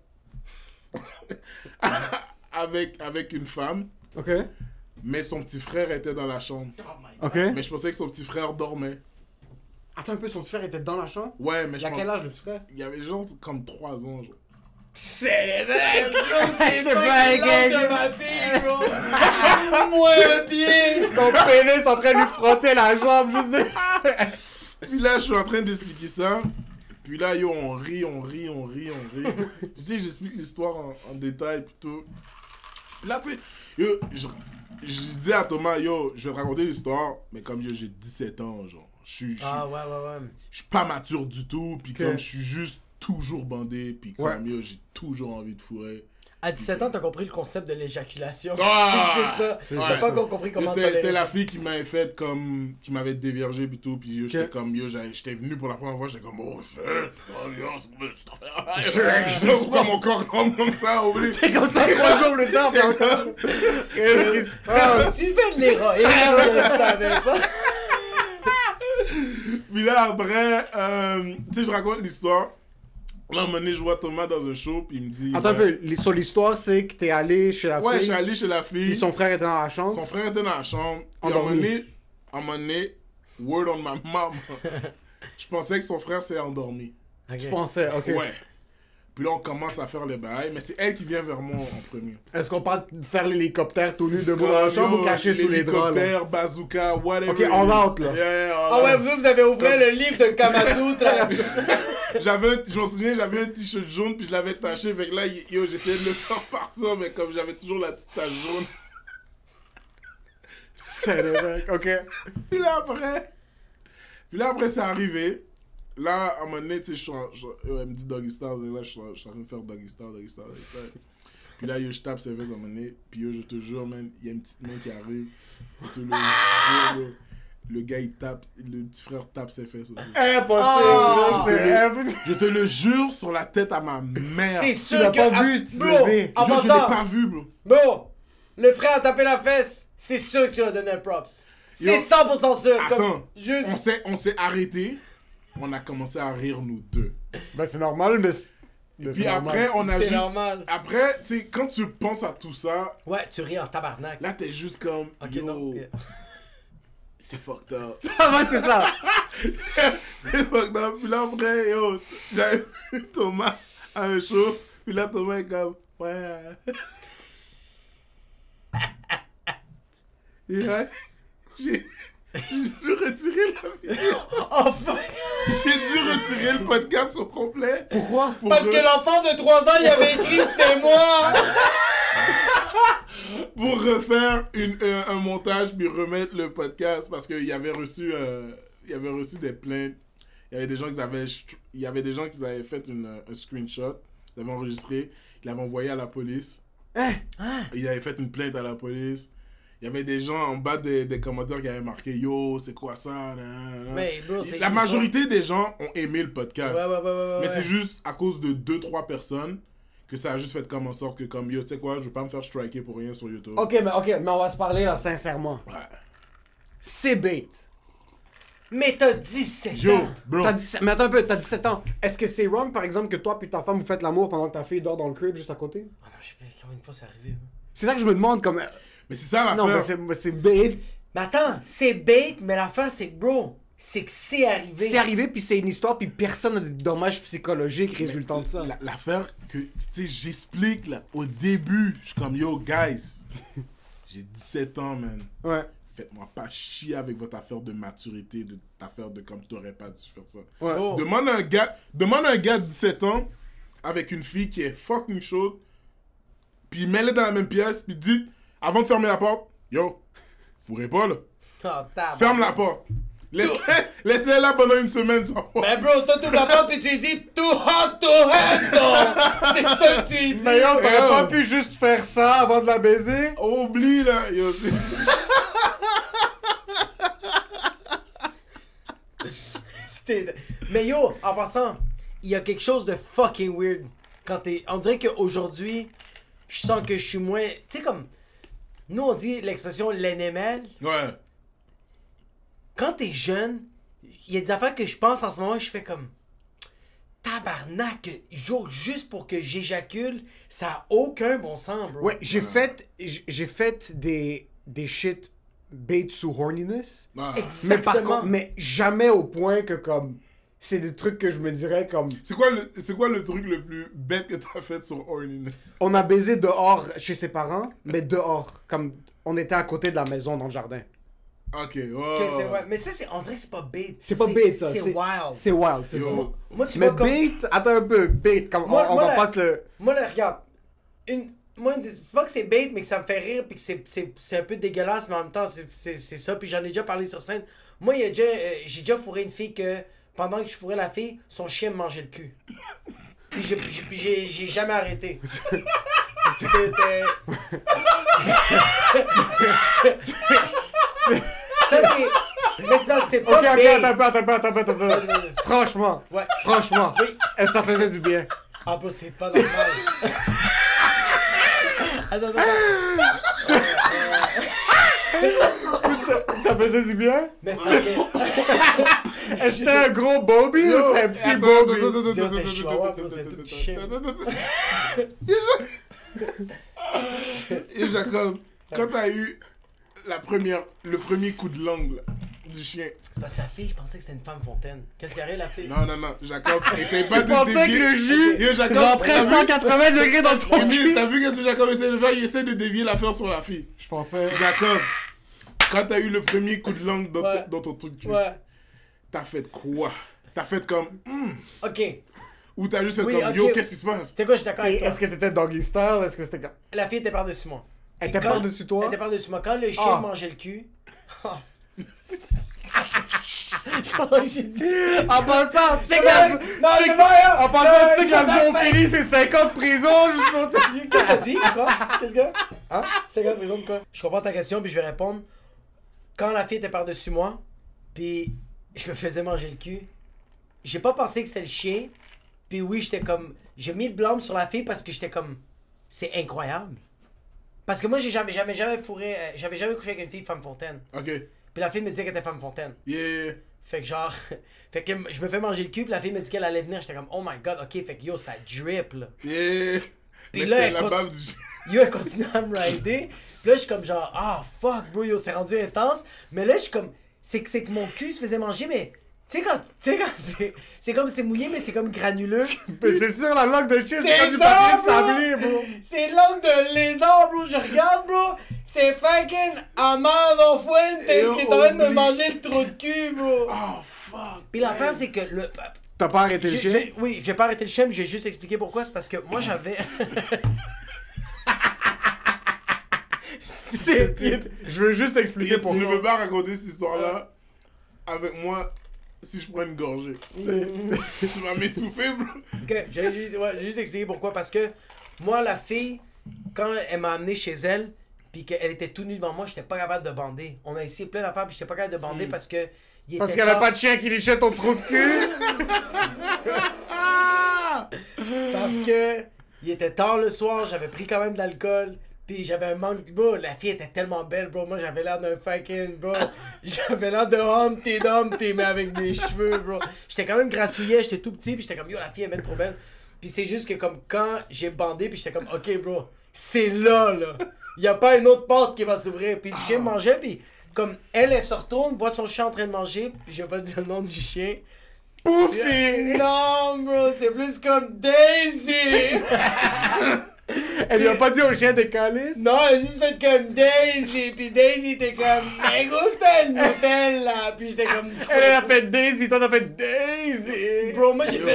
avec une femme, Ok. mais son petit frère était dans la chambre. Ok. Mais je pensais que son petit frère dormait. Attends un peu, son petit frère était dans la chambre? Ouais, mais Il y a quel âge le petit frère? Il y avait genre comme 3 ans, genre. C'est C'est pas pas un l'âge gag. de ma fille, bro. Moi le pied. Ton pénis en train de lui frotter la jambe juste de... Puis là, je suis en train d'expliquer ça. Puis là, yo, on rit. Tu sais, j'explique l'histoire en détail, puis tout. Puis là, tu sais, yo, je dis à Thomas, yo, je vais te raconter l'histoire, mais comme yo, j'ai 17 ans, genre. Je suis pas mature du tout, puis comme je suis juste toujours bandé, puis comme yo, j'ai toujours envie de fourrer. À 17 ans, t'as compris le concept de l'éjaculation. Ah! C'est juste ça. T'as pas encore compris comment tolérer C'est la ça. fille qui m'avait fait comme. Qui m'avait dévergé pis tout. Puis j'étais Ok. comme. J'étais venu pour la première fois. J'étais comme. Oh shit. Oh yo, c'est quoi cette affaire? Je sais pourquoi mon corps tombe comme ça. Oublie. C'est comme ça 3 jours plus tard. t'es encore- Qu'est-ce qui se passe? Tu fais de l'héroïne, je le savais pas. Puis là, après, tu sais, je raconte l'histoire. Là, à un moment donné, je vois Thomas dans un show, puis il me dit... Attends un peu, sur l'histoire, c'est que t'es allé chez la Ouais, je fille, suis allé chez la fille. puis son frère était dans la chambre. Son frère était dans la chambre. Puis Endormi. à un moment donné, word on my mom. Je pensais que son frère s'est endormi. Tu pensais, ok. Ouais. Puis là, on commence à faire le bail, mais c'est elle qui vient vers moi en premier. Est-ce qu'on parle de faire l'hélicoptère tout nu debout dans la chambre ou caché sous les draps? Là? L'hélicoptère, bazooka, whatever. Ok, it all is. out, là. Yeah, all Ah ouais, out. vous avez ouvert le livre de Kamasutra. Je m'en souviens, j'avais un t-shirt jaune, puis je l'avais taché. Fait que là, yo, j'essayais de le faire partir, mais comme j'avais toujours la petite tache jaune. C'est le mec, ok. Puis là, après, c'est arrivé. Là, à un moment donné, tu sais, elle me dit Doggy Style. Là, je suis en train de faire Doggy Style. Puis là, yo, je tape ses fesses à un moment donné. Puis yo, je te jure, man, il y a une petite main qui arrive. Je te le jure, yo. Le gars, il tape, le petit frère tape ses fesses aussi. Impossible, c'est impossible. Je te le jure sur la tête à ma mère. C'est Tu sûr l'as que... pas vu, tu bro, lever. en Je l'ai passant, pas vu, bro. bro, le frère a tapé la fesse. C'est sûr que tu lui as donné un props. C'est Yo, 100% sûr. Comme, Attends, juste... on s'est arrêté. On a commencé à rire, nous deux. Ben c'est normal, mais Puis après, on a C'est juste... normal. Après, tu sais, quand tu penses à tout ça, Ouais, tu ris en tabarnak. là, t'es juste comme... Ok, yo, non. c'est fucked up. Ah ouais, c'est ça. C'est fucked up. Puis là, après, yo, j'avais vu Thomas à un show. Puis là, Thomas est comme... Ouais... Yeah. J'ai dû retirer la vidéo. Oh fuck! J'ai dû retirer le podcast au complet. Pourquoi? Parce que l'enfant de 3 ans, il avait écrit c'est moi! Pour refaire un montage puis remettre le podcast parce qu'il y avait reçu des plaintes. Il y avait des gens qui avaient fait un screenshot, ils l'avaient enregistré, ils l'avaient envoyé à la police. Hein? Ils avaient fait une plainte à la police. Il y avait des gens en bas des commentaires qui avaient marqué yo, c'est quoi ça? Nan. Mais bro, c'est La majorité des gens ont aimé le podcast. Ouais. Mais c'est juste à cause de 2-3 personnes que ça a juste fait comme en sorte que comme yo, tu sais quoi, je vais pas me faire striker pour rien sur YouTube. Ok, mais on va se parler là, sincèrement. Ouais. C'est bait. Mais t'as 17 Yo, ans! bro. Mais attends un peu, t'as 17 ans. Est-ce que c'est wrong, par exemple, que toi puis ta femme vous faites l'amour pendant que ta fille dort dans le crib juste à côté? Ah non, je sais pas combien de fois c'est arrivé. C'est ça que je me demande, comme... Mais c'est ça Non, l'affaire. mais c'est bait. Mais attends, c'est bait, mais l'affaire c'est que bro, c'est que c'est arrivé. C'est arrivé, puis c'est une histoire, puis personne n'a des dommages psychologiques résultant de ça. L'affaire que, tu sais, j'explique là, au début, je suis comme yo, guys, j'ai 17 ans, man. Ouais. Faites-moi pas chier avec votre affaire de maturité, de affaire de comme t'aurais pas dû faire ça. Ouais. Oh. Demande à un gars de 17 ans avec une fille qui est fucking chaude, puis mets-les dans la même pièce, puis dis, avant de fermer la porte, yo, fourrez pas là. Oh, tabarnak. Ferme la porte. Laisse-les là pendant une semaine, tu vas voir. Mais bro, toi t'ouvres la porte pis tu lui dis too hot to handle! C'est ça que tu lui dis! Mais yo, t'aurais Yo. pas pu juste faire ça avant de la baiser? Oublie là, yo, c'est... Mais yo, en passant, il y a quelque chose de fucking weird quand t'es. On dirait qu'aujourd'hui, je sens que je suis moins. Tu sais, comme. Nous, on dit l'expression l'NML. Ouais. Quand t'es jeune, il y a des affaires que je pense en ce moment, je fais comme. Tabarnak, juste pour que j'éjacule, ça a aucun bon sens, bro. Ouais, j'ai fait des shit bait sous horniness. Ouais. Mais Exactement. par contre, mais jamais au point que comme c'est des trucs que je me dirais comme C'est quoi le truc le plus bête que t'as fait sur Horniness? on a baisé dehors chez ses parents, mais dehors comme on était à côté de la maison dans le jardin. Ok, ouais. Ok, c'est vrai. Mais ça, on dirait que c'est pas bait. C'est pas bait ça, C'est wild. C'est wild, c'est ça. Yo. Moi, tu Mais vois, comme... bait, attends un peu, bait comme Moi, on moi, va la- pas se le Moi, là, regarde. Moi, pas que c'est bait, mais que ça me fait rire, puis que c'est un peu dégueulasse, mais en même temps, c'est ça. Puis j'en ai déjà parlé sur scène. Moi, j'ai déjà fourré une fille que, pendant que je fourrais la fille, son chien me mangeait le cul. Puis j'ai jamais arrêté. C'était... Ça, c'est... Mais c'est pas Ok, bait. attends. Franchement, Ouais. franchement, Oui. est-ce que ça faisait du bien? Ah, bro, c'est pas normal. Attends. Ça faisait du bien? Mais c'est parce que... Est-ce que c'était un gros Bobby ou c'est un petit Bobby? Yo, c'est un chihuahua, bro, c'est un tout petit chien. Et Jacob, quand t'as eu le premier coup de langue là, du chien. C'est parce que la fille, je pensais que c'était une femme fontaine. Qu'est-ce qui arrive, la fille? Non, Jacob, essaye pas Tu de pensais que dévier. le jus Yo, Jacob, rentrait t'as vu? 180 degrés dans ton Emile, cul? t'as vu qu'est-ce que Jacob essaie de faire? Il essaie de dévier l'affaire sur la fille. Je pensais... Jacob, quand t'as eu le premier coup de langue dans, Ouais. dans ton truc, Ouais. t'as fait quoi? T'as fait comme... Ok. Ou t'as juste fait Oui, comme... ok. Yo, qu'est-ce qui se passe? C'est quoi, je suis d'accord avec toi. Est-ce que t'étais doggy style? Est-ce que c'était... La fille était par-dessus moi. Elle Puis était quand- par-dessus toi? Elle était par-dessus moi. Quand le chien Ah. mangeait le cul... J'ai dit... En passant, tu sais que Non, la... non, tu sais c'est que- pas rien. En passant, Non, tu sais que c'est la pas zoophilie, c'est 50 prisons juste pour te... Qu'est-ce que t'as dit? Quoi? Qu'est-ce que... Hein? 50 prisons de quoi? Je comprends ta question, puis je vais répondre. Quand la fille était par-dessus moi, puis je me faisais manger le cul, j'ai pas pensé que c'était le chien, puis oui, j'étais comme... J'ai mis le blâme sur la fille parce que j'étais comme... C'est incroyable. Parce que moi, j'ai jamais fourré... J'avais jamais couché avec une fille femme fontaine. Ok. Puis la fille me disait qu'elle était femme fontaine. Yeah. Fait que genre... Fait que je me fais manger le cul, puis la fille me dit qu'elle allait venir. J'étais comme, oh my god, ok, fait que yo, ça drip, là. Yeah. Puis Mais là, c'est elle la continue- bave du chien. Yo, elle continue à me rider. Puis là, je suis comme genre, ah fuck, bro, yo, c'est rendu intense. Mais là, je suis comme, c'est que mon cul se faisait manger, mais tu sais, quand c'est comme, c'est mouillé, mais c'est comme granuleux. Mais c'est sûr, la langue de chien, c'est C'est comme du ça, papier bro! sablé, bro. C'est langue de lézard, bro. Je regarde, bro. C'est fucking Amado Fuentes qui est en train de me oublie. manger le trou de cul, bro. Oh, fuck. Puis l'affaire, c'est que le. T'as pas arrêté le chien? Oui, j'ai pas arrêté le chien, mais j'ai juste expliqué pourquoi. C'est parce que moi, j'avais. Je veux juste expliquer Tu pour ne toi. veux pas raconter cette histoire-là avec moi si je prends une gorgée. Tu vas m'étouffer, bro. Ok, j'ai juste expliqué pourquoi. Parce que moi, la fille, quand elle m'a amené chez elle, puis qu'elle était tout nue devant moi, j'étais pas capable de bander. On a essayé plein d'affaires, puis j'étais pas capable de bander parce que. Parce qu'il y avait pas de chien qui lichait ton trou de cul. Parce que. Il était tard le soir, j'avais pris quand même de l'alcool. Puis j'avais un manque. Bro, la fille était tellement belle, bro. Moi, j'avais l'air d'un fucking, bro. J'avais l'air de Humpty, mais avec des cheveux, bro. J'étais quand même grassouillet, j'étais tout petit, puis j'étais comme, yo, la fille, elle est trop belle. Puis c'est juste que, comme, quand j'ai bandé, puis j'étais comme, ok, bro, c'est là. Y a pas une autre porte qui va s'ouvrir. Puis le chien mangeait, puis comme, elle se retourne, voit son chien en train de manger, puis je vais pas dire le nom du chien. Pouffi! Non, bro, c'est plus comme Daisy! Elle lui a pas dit au chien des calices? Non, elle a juste fait comme Daisy, puis Daisy était comme me gusta el Nutella, puis j'étais comme Elle a fait Daisy, toi t'as fait Daisy! bro, moi j'ai Yo. fait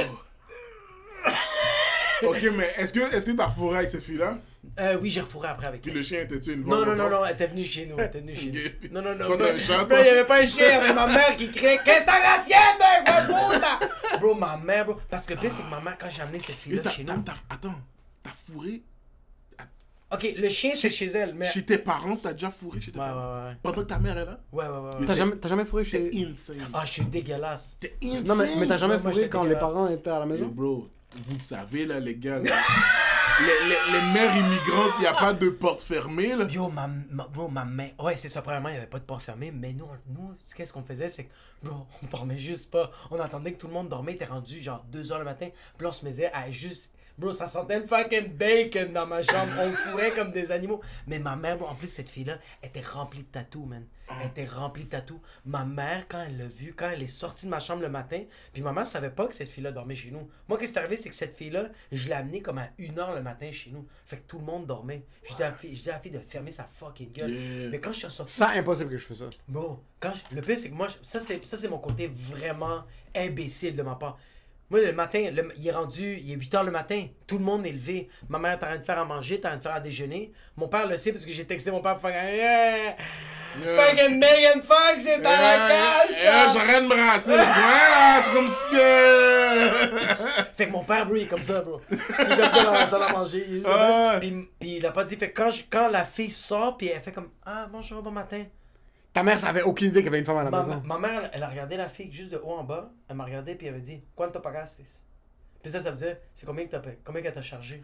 Ok, mais est-ce que t'as fourré avec cette fille-là? oui, j'ai refourré après avec Puis elle. le chien était-tu une Non, vente non, non, encore? non, elle était venue chez nous, elle était venue chez Ok. nous. Non, non, non, Toi, t'as un chat, bro, toi? il y avait pas un chien, il y avait ma mère qui criait qu'est-ce que t'as haciendo, puta? Bro, ma mère, bro, parce que le pire c'est que ma mère, quand j'ai amené cette Et fille-là chez nous, Attends, t'as fourré ok, le chien c'est chez elle, mais... chez tes parents? T'as déjà fourré chez tes Ouais, parents? ouais, Pendant que ta mère est là? ouais, ouais, ouais, T'as ouais. jamais fourré T'es chez... insane. Ah, je suis dégueulasse. T'es insane. Non, mais t'as jamais Ouais, moi, fourré j'étais quand les dégueulasse. parents étaient à la Yo, maison? bro, vous le savez, là, les gars, là. les mères immigrantes, il n'y a pas de porte fermée, là. Yo, bro, ma main. Ouais, c'est ça. Premièrement, il n'y avait pas de porte fermée. Mais nous, qu'est-ce qu'on faisait? C'est que, bro, on dormait juste pas. On attendait que tout le monde dormait. Il était rendu genre 2h le matin. Puis là, on se mettait à juste. Bro, ça sentait le fucking bacon dans ma chambre. On fourrait comme des animaux. Mais ma mère, bro, en plus, cette fille-là, était remplie de tatous, man. Elle était remplie de tatous. Ma mère, quand elle l'a vue, quand elle est sortie de ma chambre le matin, puis ma mère savait pas que cette fille-là dormait chez nous. Moi, qu'est-ce qui est arrivé, c'est que cette fille-là, je l'ai amenée comme à 1h le matin chez nous. Fait que tout le monde dormait. Je dis à la fille de fermer sa fucking gueule. Yeah. Mais quand je suis sorti, C'est impossible que je fasse ça. bro, le pire, c'est que moi, ça, c'est mon côté vraiment imbécile de ma part. Moi, le matin, il est 8h le matin. Tout le monde est levé. Ma mère est en train de faire à manger, t'es en train de faire à déjeuner. Mon père le sait parce que j'ai texté mon père pour faire Fucking Megan Fox est dans la cage! J'arrête de me brasser. Voilà, c'est comme si que... Fait que mon père, bro, il est comme ça, bro. Il est comme ça dans la salle à manger. Il est ça, puis il a pas dit. Fait que quand la fille sort, puis elle fait comme ah, bonjour, bon matin. Ta mère savait aucune idée qu'il y avait une femme à la maison. Ma mère, elle a regardé la fille juste de haut en bas. Elle m'a regardé, puis elle m'a dit Quanto pagaste? Puis ça faisait c'est combien qu'elle t'a chargé?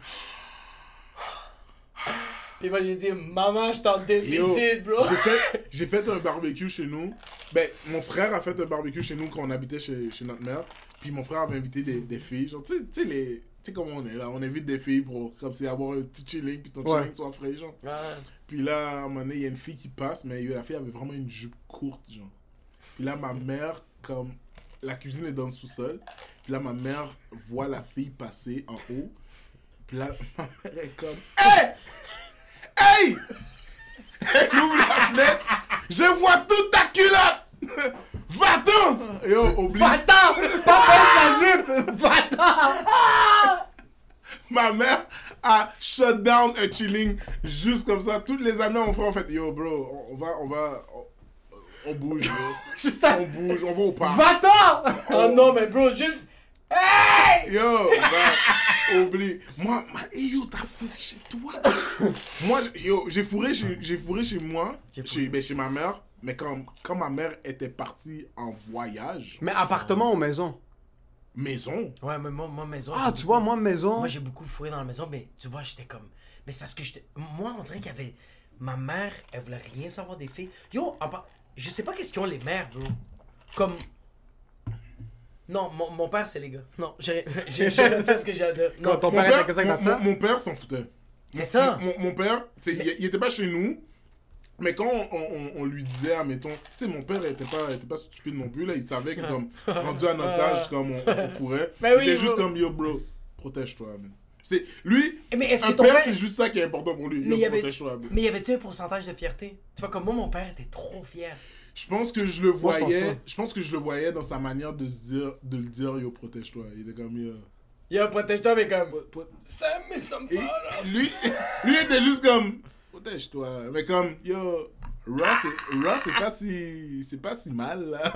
Puis moi, j'ai dit maman, je suis en déficit, bro. J'ai fait un barbecue chez nous. Ben, mon frère a fait un barbecue chez nous quand on habitait chez notre mère. Puis mon frère avait invité des filles. Genre, tu sais comment on est là. On invite des filles pour comme si avoir un petit chilling, puis ton chilling soit frais, genre. Ouais. Puis là, à un moment donné, il y a une fille qui passe, mais la fille avait vraiment une jupe courte, genre. Puis là, ma mère, comme la cuisine est dans le sous-sol. Puis là, ma mère voit la fille passer en haut. Puis là, ma mère est comme hey! Hey! Elle ouvre la fenêtre. Je vois toute ta culotte! Va-t'en! Yo, oublie. Va-t'en! Pas sa jupe! Va-t'en! Ma mère a shut down un chilling juste comme ça. Toutes les amis, mon frère, en fait, yo, bro, on bouge, bro. On bouge, on va au parc. Va-t'en! Oh non, mais bro, juste. Hey! Yo, oublie. Moi, yo, t'as fourré chez toi? Moi, yo, j'ai fourré chez moi, chez ma mère, mais quand ma mère était partie en voyage. Mais appartement ou maison? Maison? Ouais, mais moi maison. Ah, tu vois, moi, maison. Moi, j'ai beaucoup fourré dans la maison, mais tu vois, j'étais comme. Mais c'est parce que moi, on dirait qu'il y avait. Ma mère, elle voulait rien savoir des filles. Yo, je sais pas qu'est-ce qu'ils ont les mères, bro. Comme. Non, mon père, c'est les gars. Non, j'ai dit ce que j'ai à dire. Non, ton père était comme ça avec ta soeur? Mon père s'en foutait. C'est ça. Mon père, il était pas chez nous, mais quand on lui disait, admettons, tu sais, mon père était pas stupide non plus, là, il savait que, comme, rendu à notre âge, comme on fourrait, Mais il oui, était juste bro. comme, yo, bro, protège-toi, man. Lui, mais est-ce que un ton père, père- c'est juste ça qui est important pour lui. Mais Yo, protège-toi, man. mais y avait-tu un pourcentage de fierté? Tu vois, comme moi, mon père était trop fier. Je pense que je le Moi, je pense voyais, pas. je pense que je le voyais dans sa manière de le dire, yo, protège-toi. Il était comme, yo. Yo, protège-toi, mais comme. Ça me Et lui était juste comme, protège-toi. Mais comme, yo, Ross, c'est pas si mal, là.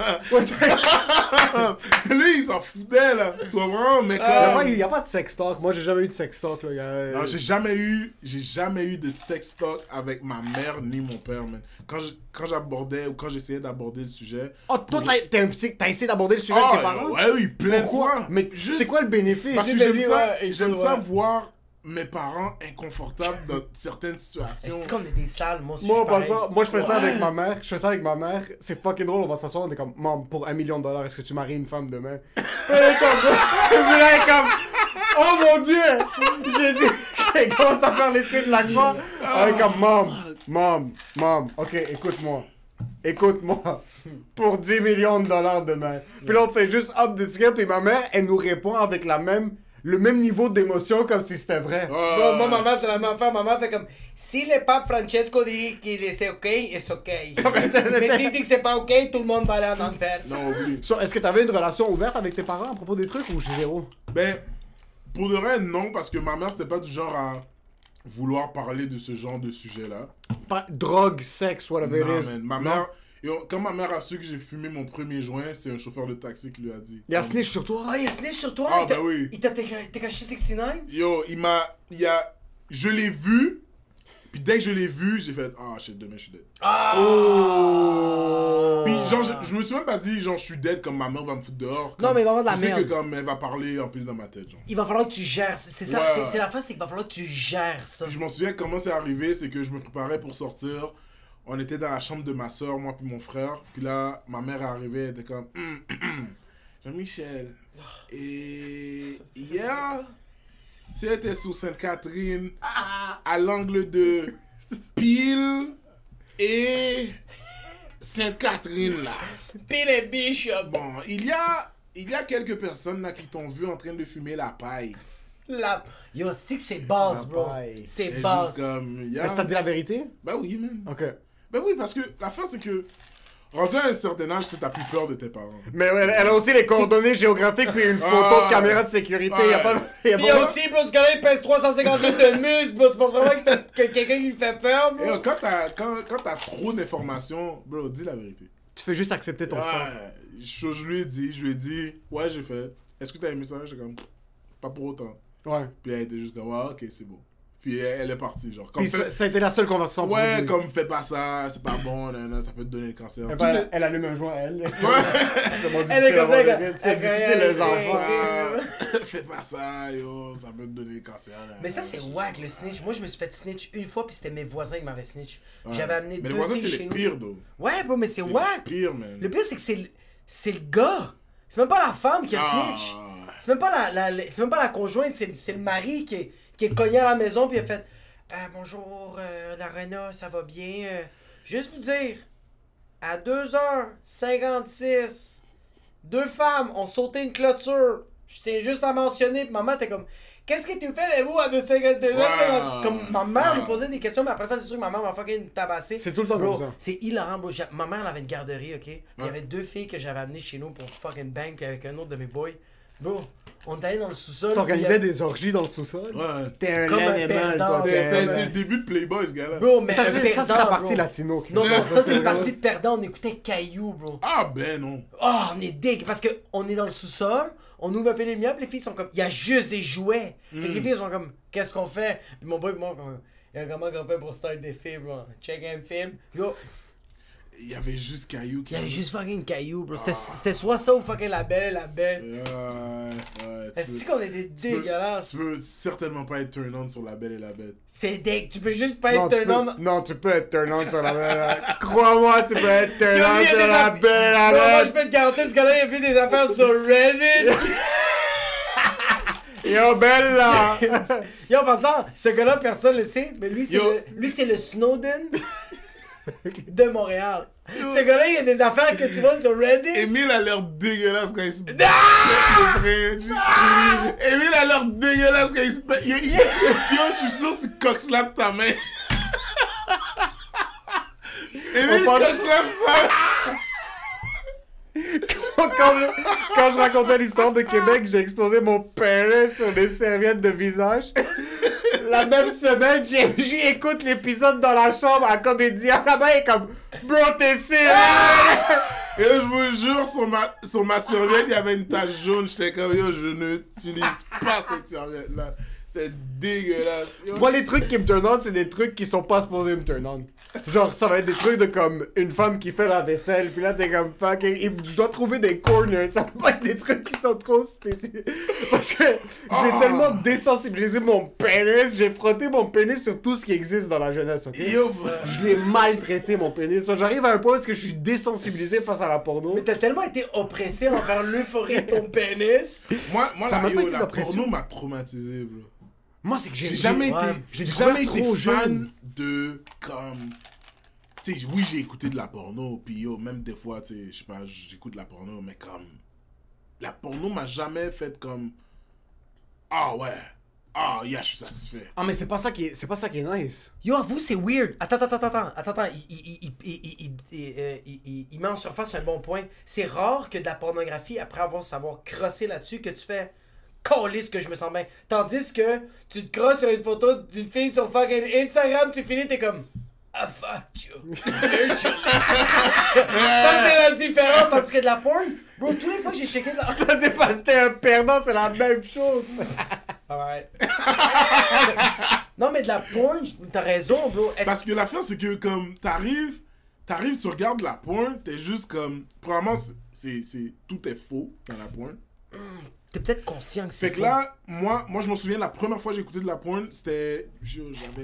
Lui, il s'en foutait, là. Tu vois vraiment, mais comme... Il y a pas de sex talk. Moi, j'ai jamais eu de sex talk, là. Non, j'ai jamais eu de sex talk avec ma mère ni mon père, man. Quand j'abordais ou quand j'essayais d'aborder le sujet... Oh, toi, t'as essayé d'aborder le sujet avec tes parents? Ouais, oui, plein de Pourquoi? fois. Mais c'est quoi le bénéfice? Parce que J'ai j'aime ouais. ça voir mes parents inconfortables dans certaines situations. Est-ce qu'on est des salles, moi aussi? Moi, je suis pareil. moi, je fais ça avec ma mère. Je fais ça avec ma mère. C'est fucking drôle. On va s'asseoir. On est comme, maman, pour $1 million, est-ce que tu maries une femme demain? Elle est comme, oh mon dieu! Jésus! Elle commence à faire les signes de la croix. Elle est comme, maman, ok, écoute-moi. Pour $10 millions demain. Puis là, on fait juste up the scale. Puis ma mère, elle nous répond avec le même niveau d'émotion comme si c'était vrai. Bon, moi, maman, c'est la même affaire. Maman fait comme si le pape Francesco dit qu'il est OK, c'est OK. Mais s'il dit que c'est pas OK, tout le monde va aller en enfer. Non, oublie. So, est-ce que t'avais une relation ouverte avec tes parents à propos des trucs ou chez zéro? Ben, pour de vrai, non, parce que ma mère, c'était pas du genre à vouloir parler de ce genre de sujet-là. Drogue, sexe, whatever Non, it is. man. Ma mère, quand ma mère a su que j'ai fumé mon premier joint, c'est un chauffeur de taxi qui lui a dit. Il y a snitch sur toi? Ah, il a snitch sur toi? Ah, ben oui. Il t'a caché 69? Yo, je l'ai vu, puis dès que je l'ai vu, j'ai fait, ah, shit, demain, je suis dead. Oh! Puis, genre, je me suis même pas dit, genre, je suis dead, comme ma mère va me foutre dehors. Non, mais il va y avoir de la je sais merde. que comme elle va parler en plus dans ma tête, genre. Il va falloir que tu gères. C'est ça, Ouais. c'est la fin, c'est qu'il va falloir que tu gères ça. Puis je m'en souviens comment c'est arrivé, c'est que je me préparais pour sortir. On était dans la chambre de ma soeur, moi puis mon frère. Puis là, ma mère est arrivée, elle était comme Jean-Michel. Et hier, tu étais sous Sainte-Catherine, à l'angle de Pile et Sainte-Catherine, là. Pile et Bishop. Bon, il y a quelques personnes là qui t'ont vu en train de fumer la paille. Yo, c'est base, bro. paille. C'est base. Juste comme, Est-ce que t'as dit la vérité? Ben oui, man. Ok. Ben oui, parce que la fin, c'est que rendu à un certain âge, tu t'as plus peur de tes parents. Mais elle a aussi les coordonnées géographiques puis une photo de caméra de sécurité. Ouais. Y a pas... Puis aussi, bro, ce gars-là, il pèse 350 litres de muscle, bro. Tu penses vraiment que quelqu'un qui lui fait peur, bro? Et quand t'as trop d'informations, bro, dis la vérité. Tu fais juste accepter ton sort. Je lui ai dit, ouais, j'ai fait. Est-ce que t'as aimé ça? J'étais comme, pas pour autant. Ouais. Puis elle était juste comme, ouais, ok, c'est beau. Puis elle est partie, genre. Comme Puis ça a été la seule conversation. pour ouais, lui. comme fais pas ça, c'est pas bon, ça peut te donner le cancer. Elle allume un joint, elle. Ouais. C'est bon, Elle est comme ça, c'est difficile, les enfants. Fais pas ça, yo, ça peut te donner le cancer. Mais ça, c'est wack, le snitch. Moi, je me suis fait snitch une fois, puis c'était mes voisins qui m'avaient snitch. Ouais. J'avais amené Mais deux les voisins, filles c'est chez les nous. pires, though. Ouais, bro, mais c'est C'est wack. les pires, man. Le pire, c'est que c'est le gars. C'est même pas la femme qui a snitch. C'est même pas c'est même pas la conjointe, c'est le mari qui est cogné à la maison, puis il a fait bonjour, la Rena, ça va bien. Juste vous dire, à 2h56, deux femmes ont sauté une clôture. Je tiens juste à mentionner, puis maman était comme, qu'est-ce que tu fais, vous, à 2h52? Wow. Comme ma mère lui Wow. posait des questions, mais après ça, c'est sûr que ma mère m'a fucking tabassé. C'est tout le temps Bro, comme ça. c'est hilarant, bro. Ma mère, elle avait une garderie, ok? Puis il y avait deux filles que j'avais amenées chez nous pour fucking bang, puis avec un autre de mes boys. Bro, on est allé dans le sous-sol. T'organisais des orgies dans le sous-sol? Ouais. T'es un Comme un animal, perdant, toi. C'est le début de Playboy, ce gars-là. Bro, mais Ça, un c'est perdant, sa partie bro. latino. Non, non, ça, c'est une partie de perdant. On écoutait Caillou, bro. Ah, ben non. Oh, on est dégueu. Parce qu'on est dans le sous-sol, on ouvre un peu les lumières, puis les filles sont comme, il y a juste des jouets. Fait que les filles sont comme, qu'est-ce qu'on fait? Puis mon boy, moi, comment on fait pour start des films, bro? Check un film. Yo, Il y avait juste Caillou qui. il y avait juste fucking Caillou, bro. C'était soit ça ou fucking la belle et la bête. Ouais. Est-ce qu'on était dégueulasses? Tu veux certainement pas être turn on sur La Belle et la Bête. C'est dégueu. Tu peux juste pas Non, être turn on. non, tu peux être turn on sur la belle. Crois-moi, tu peux être turn Yo, on lui, il y a sur des la affaires- belle. Bro, moi, je Arrête. peux te garantir, ce gars-là, il a fait des affaires sur Reddit. Yo, belle là. Yo, en passant, ce gars-là, personne le sait, mais lui, Yo. c'est le Snowden de Montréal. Ce gars-là, il y a des affaires que tu vois sur Reddit. Emile a l'air dégueulasse quand il se pète le brin. Emile a l'air dégueulasse quand il se pète. Yo, je suis sûr que tu cockslaps ta main. Emile, pense- cockslaps ça. Quand je racontais l'histoire de Québec, j'ai explosé mon pénis sur les serviettes de visage. La même semaine, j'écoute l'épisode dans la chambre à Comédia. Là-bas, il est comme, bro, t'es sérieux? Et là, je vous jure, sur ma serviette, il y avait une tache jaune. J'étais comme, yo, je n'utilise pas cette serviette-là. C'était dégueulasse. Yo. Moi, les trucs qui me turn on, c'est des trucs qui sont pas supposés me turn on. Genre, ça va être des trucs de comme une femme qui fait la vaisselle, puis là, t'es comme fuck, je dois trouver des corners. Ça peut pas être des trucs qui sont trop spécifiques. Parce que j'ai tellement désensibilisé mon pénis, j'ai frotté mon pénis sur tout ce qui existe dans la jeunesse, ok? Yo, Je l'ai maltraité, mon pénis. J'arrive à un point où je suis désensibilisé face à la porno. Mais t'as tellement été oppressé envers l'euphorie de ton pénis. moi Ça m'a pas été la l'oppression. porno m'a traumatisé, bro. Moi, c'est que J'ai jamais ouais. été, j'ai j'ai découvert jamais été trop fan jeune. de comme, tu sais, oui j'ai écouté de la porno, puis yo même des fois, tu sais, je sais pas, j'écoute de la porno, mais comme, la porno m'a jamais fait comme, ah ouais, ah yeah, je suis satisfait. Ah, mais c'est pas ça qui est nice. Yo, avoue, c'est weird. Attends. Il met en surface un bon point. C'est rare que de la pornographie, après avoir savoir crosser là-dessus, que tu fais calisse que je me sens bien. Tandis que tu te crosses sur une photo d'une fille sur fucking Instagram, tu finis, t'es comme ah fuck you. Ça, c'est la différence. Tandis que de la porn, bro, tous les fois que j'ai checké de la. Ça, c'est pas c'était un perdant, c'est la même chose. Alright. Non, mais de la porn, t'as raison, bro. Parce que l'affaire c'est que comme, t'arrives, tu regardes la porn, t'es juste comme, probablement tout est faux dans la porn. T'es peut-être conscient que c'est Fait que faux. là, moi je me souviens, la première fois que j'ai écouté de la porn, c'était, j'avais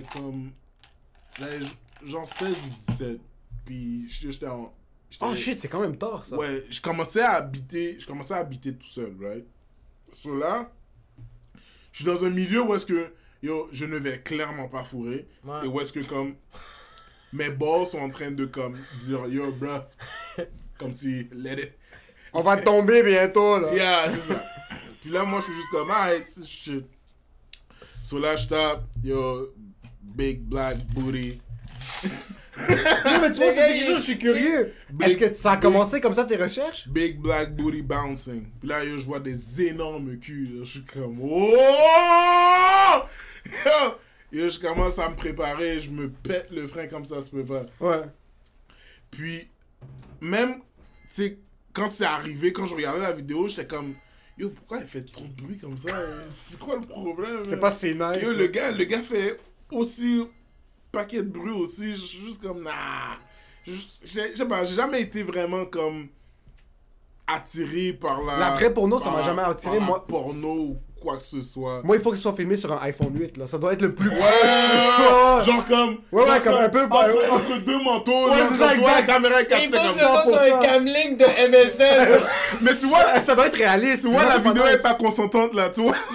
genre 16 ou 17, puis j'étais en... Oh shit, c'est quand même tard, ça. Ouais, je commençais à habiter tout seul, right? So là, je suis dans un milieu où est-ce que, yo, je ne vais clairement pas fourrer, Ouais. et où est-ce que comme, mes balls sont en train de comme, dire, yo, bro, comme si, let it... On va tomber bientôt, là. Yeah, c'est ça. Puis là, moi, je suis juste comme, alright, c'est shit. So là, je tape, yo, big black booty. Non, mais tu vois, c'est quelque chose, je suis curieux. Est-ce que ça a commencé comme ça tes recherches? Big black booty bouncing. Puis là, yo, je vois des énormes culs. Là. Je suis comme, oh! Yo, je commence à me préparer. Je me pète le frein comme ça se peut pas. Ouais. Puis, même, tu sais, quand c'est arrivé, quand je regardais la vidéo, j'étais comme, yo, pourquoi elle fait trop de bruit comme ça? C'est quoi le problème? C'est pas si nice. Yo, le gars fait aussi paquet de bruit aussi. Je suis juste comme, nah. Je sais pas, j'ai jamais été vraiment comme attiré par La vraie porno, ça m'a jamais attiré, par la moi. porno ou quoi que ce soit. Moi, il faut qu'il soit filmé sur un iPhone 8, là. Ça doit être le plus Ouais, proche. genre comme... Ouais, genre comme un peu... entre deux manteaux, Ouais, genre c'est comme ça, tu vois, la exact. caméra est cachée Il comme faut que ça. ça soit un camlink de MSN. Mais tu vois, Ça doit être réaliste. tu vois, sinon la c'est pas vidéo nice. est pas consentante, là, tu vois.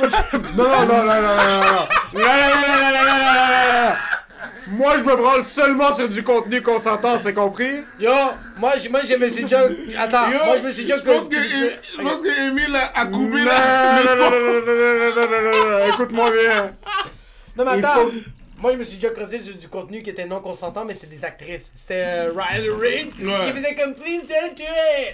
Non. Moi, je me branle seulement sur du contenu consentant, c'est compris? Yo, moi je me suis déjà... Attends, Yo, moi je me suis déjà... je pense que Emile a coupé le son. Non. Écoute-moi bien. Non mais Il attends, faut- moi je me suis déjà creusé sur du contenu qui était non consentant, mais c'était des actrices. C'était Riley Reid Ouais. qui faisait comme Please don't do it.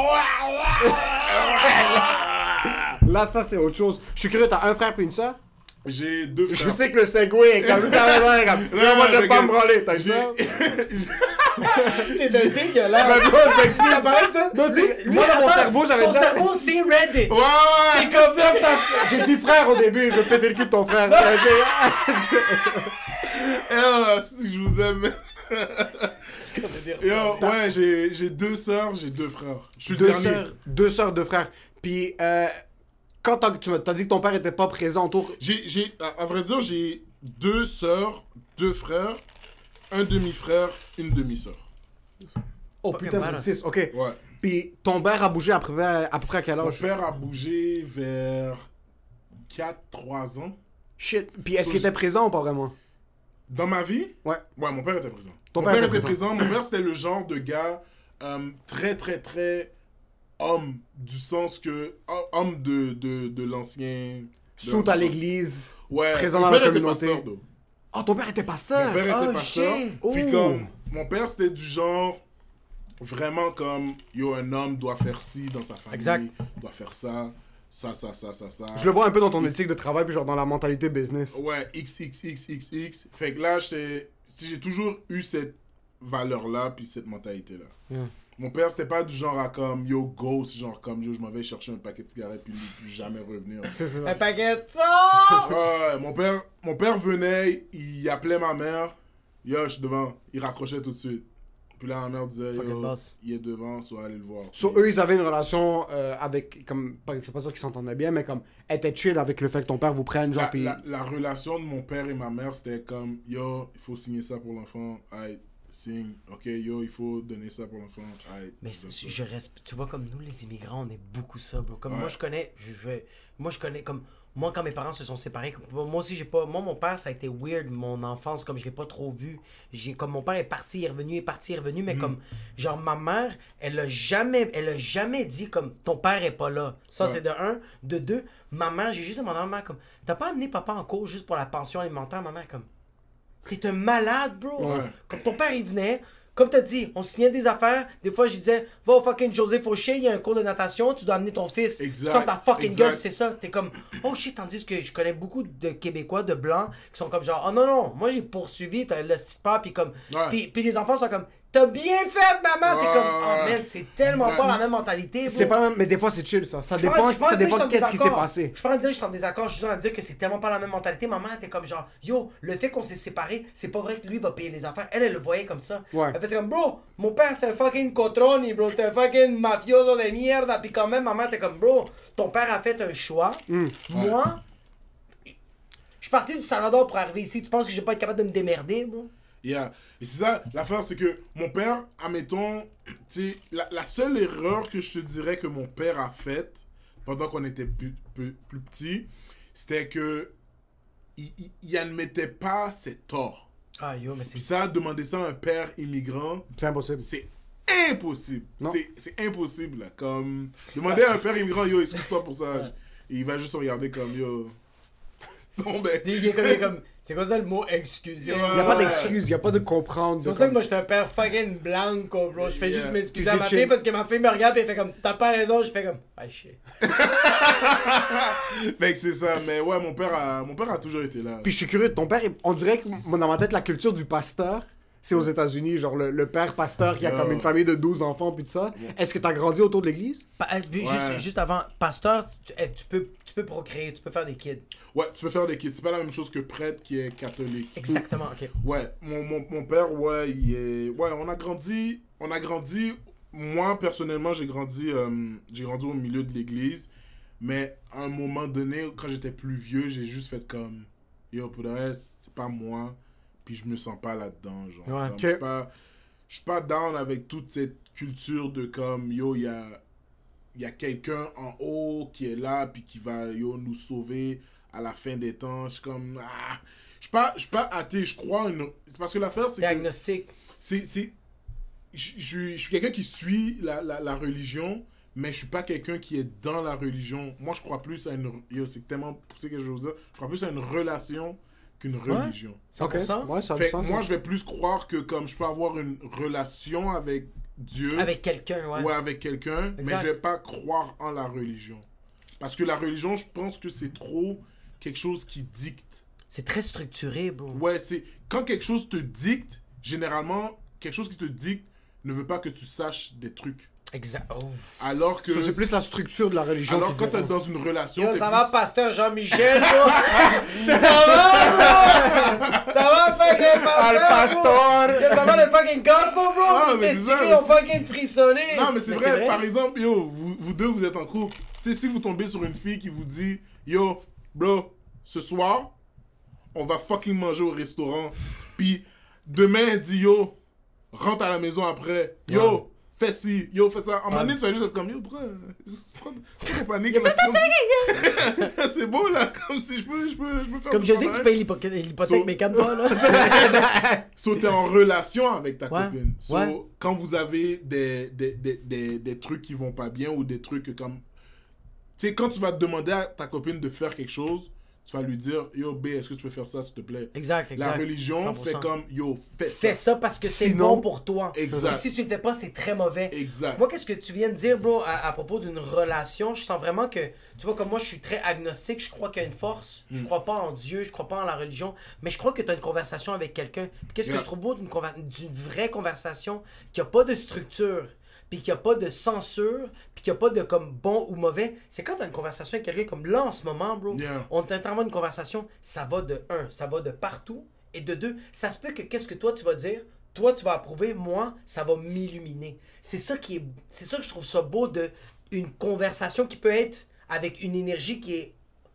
Là, ça, c'est autre chose. Je suis curieux, t'as un frère puis une sœur? J'ai deux Je frères. sais que le segway est comme ça, comme... Non, moi, j'aime pas regarde. me branler, t'as ça? T'es d'un dégueulasse. Ben, toi, je m'excuse. Ça paraît, toi. Non, c'est- Lui, moi, dans mon attends, cerveau, j'avais son déjà- cerveau, c'est Reddit. Ouais! C'est comme ça. J'ai dit frère au début, je vais péter le cul de ton frère. Eh, si je vous aime. Yo, ouais, j'ai deux sœurs, j'ai deux frères. Je suis le dernier. Deux sœurs, deux frères. Puis, quand tu t'as dit que ton père était pas présent autour... À vrai dire, j'ai deux sœurs, deux frères, un demi-frère, une demi-sœur. Oh Fucking putain, badass. 26, ok. Ouais. Puis, ton père a bougé à peu près à quel Mon âge? père a bougé vers 4-3 ans. Shit. Puis, est-ce qu'il était présent ou pas vraiment? Dans ma vie, Ouais. ouais, mon père était présent. Ton Mon père père était était présent. Mon père, c'était le genre de gars très, très, très homme, du sens que... homme de l'ancien... Soute à l'église. Ouais. présent mon dans la père était communauté. pasteur, though. Oh, ton père était pasteur! Mon père était Oh, pasteur. shit. Puis Oh. comme... Mon père, c'était du genre... Vraiment comme... Yo, un homme doit faire ci dans sa famille. Exact. Doit faire ça. Ça. Je le vois un peu dans ton éthique de travail, puis genre dans la mentalité business. Ouais, XXXXX. Fait que là, j'ai toujours eu cette valeur-là, puis cette mentalité-là. Yeah. Mon père, c'était pas du genre à comme, yo, ghost, genre comme, yo, je m'en vais chercher un paquet de cigarettes, puis plus jamais revenir. C'est ça. Un paquet de ça. Ouais, mon père venait, il appelait ma mère, yo, je suis devant, il raccrochait tout de suite. Puis là, ma mère disait, Fucking yo, boss. il est devant, soit aller le voir. Sur eux, ils avaient une relation avec, comme, je veux pas dire qu'ils s'entendaient bien, mais comme, elle était chill avec le fait que ton père vous prenne, genre, puis... La relation de mon père et ma mère, c'était comme, yo, il faut signer ça pour l'enfant, aïe, signe, ok, yo, il faut donner ça pour l'enfant, aïe. Mais c'est ça. je respecte. Tu vois, comme nous, les immigrants, on est beaucoup ça, bro. Comme Ouais. moi, je connais, comme. Moi, quand mes parents se sont séparés, moi aussi, j'ai pas. Moi, mon père, ça a été weird, mon enfance, comme je l'ai pas trop vu. Comme mon père est parti, il est revenu, il est parti, il est revenu, mais comme. Genre, ma mère, elle a jamais dit, comme, ton père est pas là. Ça, Ouais. c'est de un. De deux, ma mère, j'ai juste demandé à ma mère, comme, t'as pas amené papa en cours juste pour la pension alimentaire, ma mère, comme. T'es un malade, bro. Ouais. Comme ton père, il venait. Comme t'as dit, on signait des affaires. Des fois, je disais, va au fucking José Fauché, il y a un cours de natation, tu dois amener ton fils. Exact, C'est comme ta fucking exact. gueule, c'est ça. T'es comme, oh shit, tandis que je connais beaucoup de Québécois, de Blancs, qui sont comme genre, oh non, moi j'ai poursuivi, t'as le petit pas, puis comme. Ouais. Puis les enfants sont comme, t'as bien fait, maman. T'es Ouais, comme, oh ouais. man, c'est tellement Ouais. pas la même mentalité. C'est bro. pas la même, mais des fois, c'est chill, ça. Ça Je suis pas en dépend, train de dire que qu'est-ce je qui suis en s'est désaccord. passé. Je suis pas en train de dire que je suis en désaccord, je suis juste en train de dire que c'est tellement pas la même mentalité. Maman était comme genre, yo, le fait qu'on s'est séparés, c'est pas vrai que lui va payer les affaires. Elle le voyait comme ça. Ouais. Elle faisait comme, bro, mon père c'est un fucking cotroni, bro, c'est un fucking mafioso de mierda. Puis quand même, maman était comme, bro, ton père a fait un choix. Moi, je suis parti du Salvador pour arriver ici. Tu penses que je vais pas être capable de me démerder, bro? Yeah. Et c'est ça, l'affaire, c'est que mon père, admettons, tu sais, la seule erreur que je te dirais que mon père a faite pendant qu'on était plus petit, c'était que il admettait pas ses torts. Ah yo, mais Puis c'est. ça, demander ça à un père immigrant, C'est impossible. c'est impossible. Non. C'est impossible, là. Comme, demander à un père immigrant, yo, excuse-toi pour ça. Et il va juste regarder comme, yo... tombait. Il est comme, c'est quoi ça le mot excuser? Ouais. Il n'y a pas d'excuse, il n'y a pas de comprendre. C'est pour ça que moi, je suis un père fucking blanco, bro. Je fais juste m'excuser Puis à c'est ma chill. fille parce que ma fille me regarde et elle fait comme, t'as pas raison. Je fais comme, ah, shit. Fait que c'est ça, mais ouais, mon père a toujours été là. Puis je suis curieux, ton père, on dirait que dans ma tête, la culture du pasteur, c'est aux États-Unis, genre le père pasteur qui a comme une famille de 12 enfants puis tout ça. Est-ce que t'as grandi autour de l'église? Juste avant, pasteur, tu peux procréer, tu peux faire des kids. Ouais, tu peux faire des kids. C'est pas la même chose que prêtre qui est catholique. Exactement, ok. Ouais, mon père, ouais, il est... Ouais, on a grandi... Moi, personnellement, j'ai grandi au milieu de l'église. Mais à un moment donné, quand j'étais plus vieux, j'ai juste fait comme... Yo, pour le reste, c'est pas moi. Puis je me sens pas là-dedans, genre. Ouais, Comme, ok. je suis pas down avec toute cette culture de comme... Yo, il y a quelqu'un en haut qui est là, puis qui va, yo, nous sauver à la fin des temps. Je suis comme... Ah. Je suis pas athée, je crois une... C'est parce que l'affaire, c'est que... Diagnostic. Je suis quelqu'un qui suit la religion, mais je suis pas quelqu'un qui est dans la religion. Moi, je crois plus à une... Yo, c'est tellement poussé que je veux dire. Je crois plus à une relation qu'une religion. 100%. Ouais, ça a du Fait que sens. moi, je vais plus croire que comme je peux avoir une relation avec Dieu... Avec quelqu'un, ouais. Ouais, avec quelqu'un, mais Exact. je vais pas croire en la religion. Parce que la religion, je pense que c'est trop quelque chose qui dicte. C'est très structuré, bro. Ouais, c'est... Quand quelque chose te dicte, généralement, quelque chose qui te dicte ne veut pas que tu saches des trucs. Exact. Oh. Alors que... Ça, c'est plus la structure de la religion. Alors qui quand t'es dérange. dans une relation... Yo, t'es ça plus- va, pasteur Jean-Michel, bro? Ça va, bro? Ça va, fucking pasteur, bro? Yo, ça va, le fucking gospel, bro? Ah, Tes mais c'est ça, testicules mais ont fucking frissonné. Non, mais c'est vrai, par exemple, yo, vous deux, vous êtes en couple. Tu sais, si vous tombez sur une fille qui vous dit, yo, bro, ce soir, on va fucking manger au restaurant. Puis demain, elle dit, yo, rentre à la maison après. Yo, fais ci, yo, fais ça. En moment donné, tu vas juste être comme, yo, pourquoi tu paniques? C'est beau, là, comme si je peux faire... Comme je sais que tu payes l'hypothèque, mais calme-toi, là. So, t'es en relation avec ta Ouais, copine. So, ouais. quand vous avez des trucs qui vont pas bien ou des trucs comme... Tu sais, quand tu vas demander à ta copine de faire quelque chose, tu vas lui dire, yo, B, est-ce que tu peux faire ça, s'il te plaît? Exact. La religion 100%. fait comme, yo, fais Fais ça. ça parce que c'est Sinon- bon pour toi. Exact. Et si tu le fais pas, c'est très mauvais. Exact. Moi, qu'est-ce que tu viens de dire, bro, à propos d'une relation, je sens vraiment que, tu vois, comme moi, je suis très agnostique, je crois qu'il y a une force, je crois pas en Dieu, je crois pas en la religion, mais je crois que tu as une conversation avec quelqu'un. Puis qu'est-ce que Yeah. je trouve beau d'une vraie conversation qui a pas de structure, puis qui a pas de censure, puis qui a pas de comme bon ou mauvais, c'est quand tu as une conversation avec quelqu'un comme là en ce moment, bro, Yeah. on est en train d'avoir une conversation, ça va de un, ça va de partout, et de deux, ça se peut que qu'est-ce que toi tu vas dire, toi tu vas approuver, moi ça va m'illuminer. C'est ça que je trouve ça beau de une conversation qui peut être avec une énergie qui est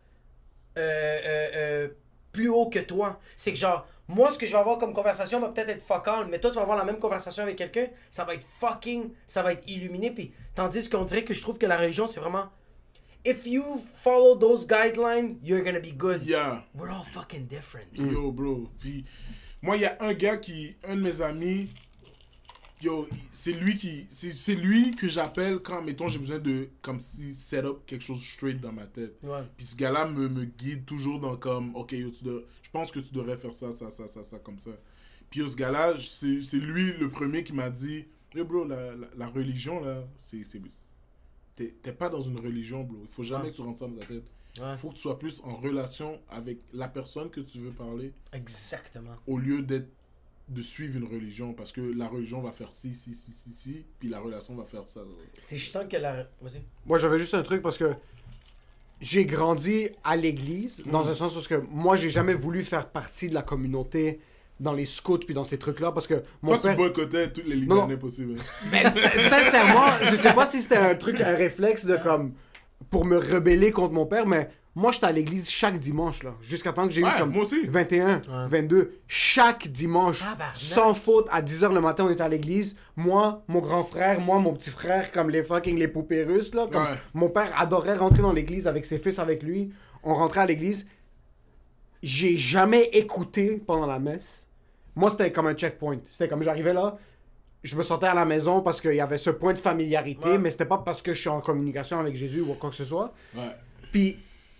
plus haut que toi. C'est que genre, moi ce que je vais avoir comme conversation va peut-être être fuck all, mais toi tu vas avoir la même conversation avec quelqu'un, ça va être fucking, ça va être illuminé, puis tandis qu'on dirait que je trouve que la religion c'est vraiment, if you follow those guidelines, you're gonna be good. Yeah. We're all fucking different. Yo, bro. Puis, moi, il y a un gars un de mes amis, yo, c'est lui que j'appelle quand, mettons, j'ai besoin de, comme si, set up quelque chose straight dans ma tête. Ouais. Puis ce gars-là me guide toujours dans comme, ok, yo, je pense que tu devrais faire ça, comme ça. Puis yo, ce gars-là, c'est lui le premier qui m'a dit, yo, bro, la religion, là, t'es pas dans une religion, bro. Il faut jamais que tu rentres ça dans ta tête. Ouais. Il faut que tu sois plus en relation avec la personne que tu veux parler Exactement. au lieu de suivre une religion, parce que la religion va faire ci, puis la relation va faire ça. Si je sens que la... Vas-y. Moi, j'avais juste un truc parce que j'ai grandi à l'église, dans un sens où que moi, j'ai jamais voulu faire partie de la communauté dans les scouts puis dans ces trucs-là parce que mon Toi, père... tu boycottais toutes les Non. Libanais possibles. Ben, sincèrement, je sais pas si c'était un réflexe de comme pour me rebeller contre mon père, mais moi j'étais à l'église chaque dimanche là, jusqu'à temps que j'ai eu Ouais, comme moi aussi. 21, 22, chaque dimanche, Tabarnak. sans faute, à 10h le matin on était à l'église, moi, mon grand frère, moi, mon petit frère, comme les poupées russes là, comme Ouais. mon père adorait rentrer dans l'église avec ses fils avec lui, on rentrait à l'église, j'ai jamais écouté pendant la messe. Moi, c'était comme un checkpoint. C'était comme j'arrivais là, je me sentais à la maison parce qu'il y avait ce point de familiarité, Ouais. mais c'était pas parce que je suis en communication avec Jésus ou quoi que ce soit. Ouais. Puis,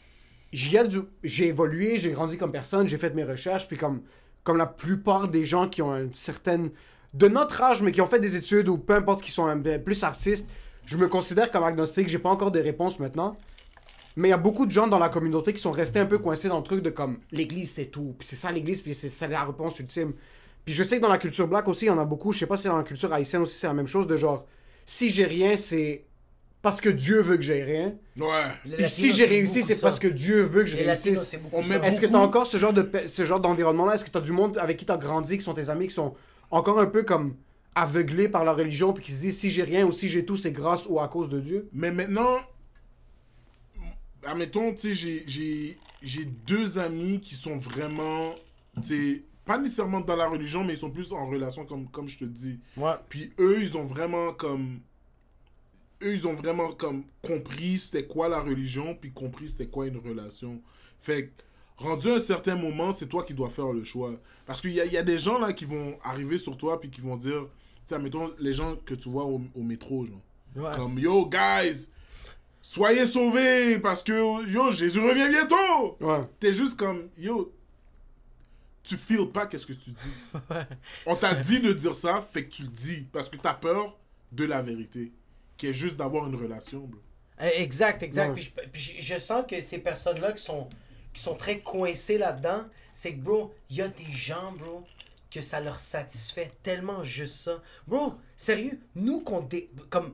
j'ai évolué, j'ai grandi comme personne, j'ai fait mes recherches, puis comme la plupart des gens qui ont une certaine... de notre âge, mais qui ont fait des études, ou peu importe, qui sont plus artistes, je me considère comme agnostique, j'ai pas encore de réponse maintenant. Mais il y a beaucoup de gens dans la communauté qui sont restés un peu coincés dans le truc de comme l'église c'est tout, puis c'est ça l'église, puis c'est la réponse ultime. Puis je sais que dans la culture black aussi, il y en a beaucoup, je sais pas si dans la culture haïtienne aussi c'est la même chose, de genre, si j'ai rien, c'est parce que Dieu veut que j'ai rien. Ouais. Puis si j'ai réussi, c'est parce que Dieu veut que je réussisse. Est-ce que t'as encore ce genre d'environnement-là? Est-ce que t'as du monde avec qui t'as grandi, qui sont tes amis, qui sont encore un peu comme aveuglés par la religion, puis qui se disent si j'ai rien ou si j'ai tout, c'est grâce ou à cause de Dieu? Mais maintenant, admettons, tu sais, j'ai 2 amis qui sont vraiment, tu sais, pas nécessairement dans la religion, mais ils sont plus en relation, comme je te dis. Ouais. Puis eux, ils ont vraiment compris c'était quoi la religion, puis compris c'était quoi une relation. Fait que, rendu à un certain moment, c'est toi qui dois faire le choix. Parce qu'il y a des gens là qui vont arriver sur toi, puis qui vont dire, tu sais, admettons, les gens que tu vois au métro, genre. Ouais. Comme, yo, guys, soyez sauvés, parce que, yo, Jésus revient bientôt. Ouais. T'es juste comme, yo, tu feels pas qu'est-ce que tu dis. On t'a dit de dire ça, fait que tu le dis, parce que t'as peur de la vérité, qui est juste d'avoir une relation, bro. Exact. Ouais. Puis je sens que ces personnes-là qui sont très coincées là-dedans, c'est que, bro, il y a des gens, bro, que ça leur satisfait tellement juste ça. Bro, sérieux, nous, comme,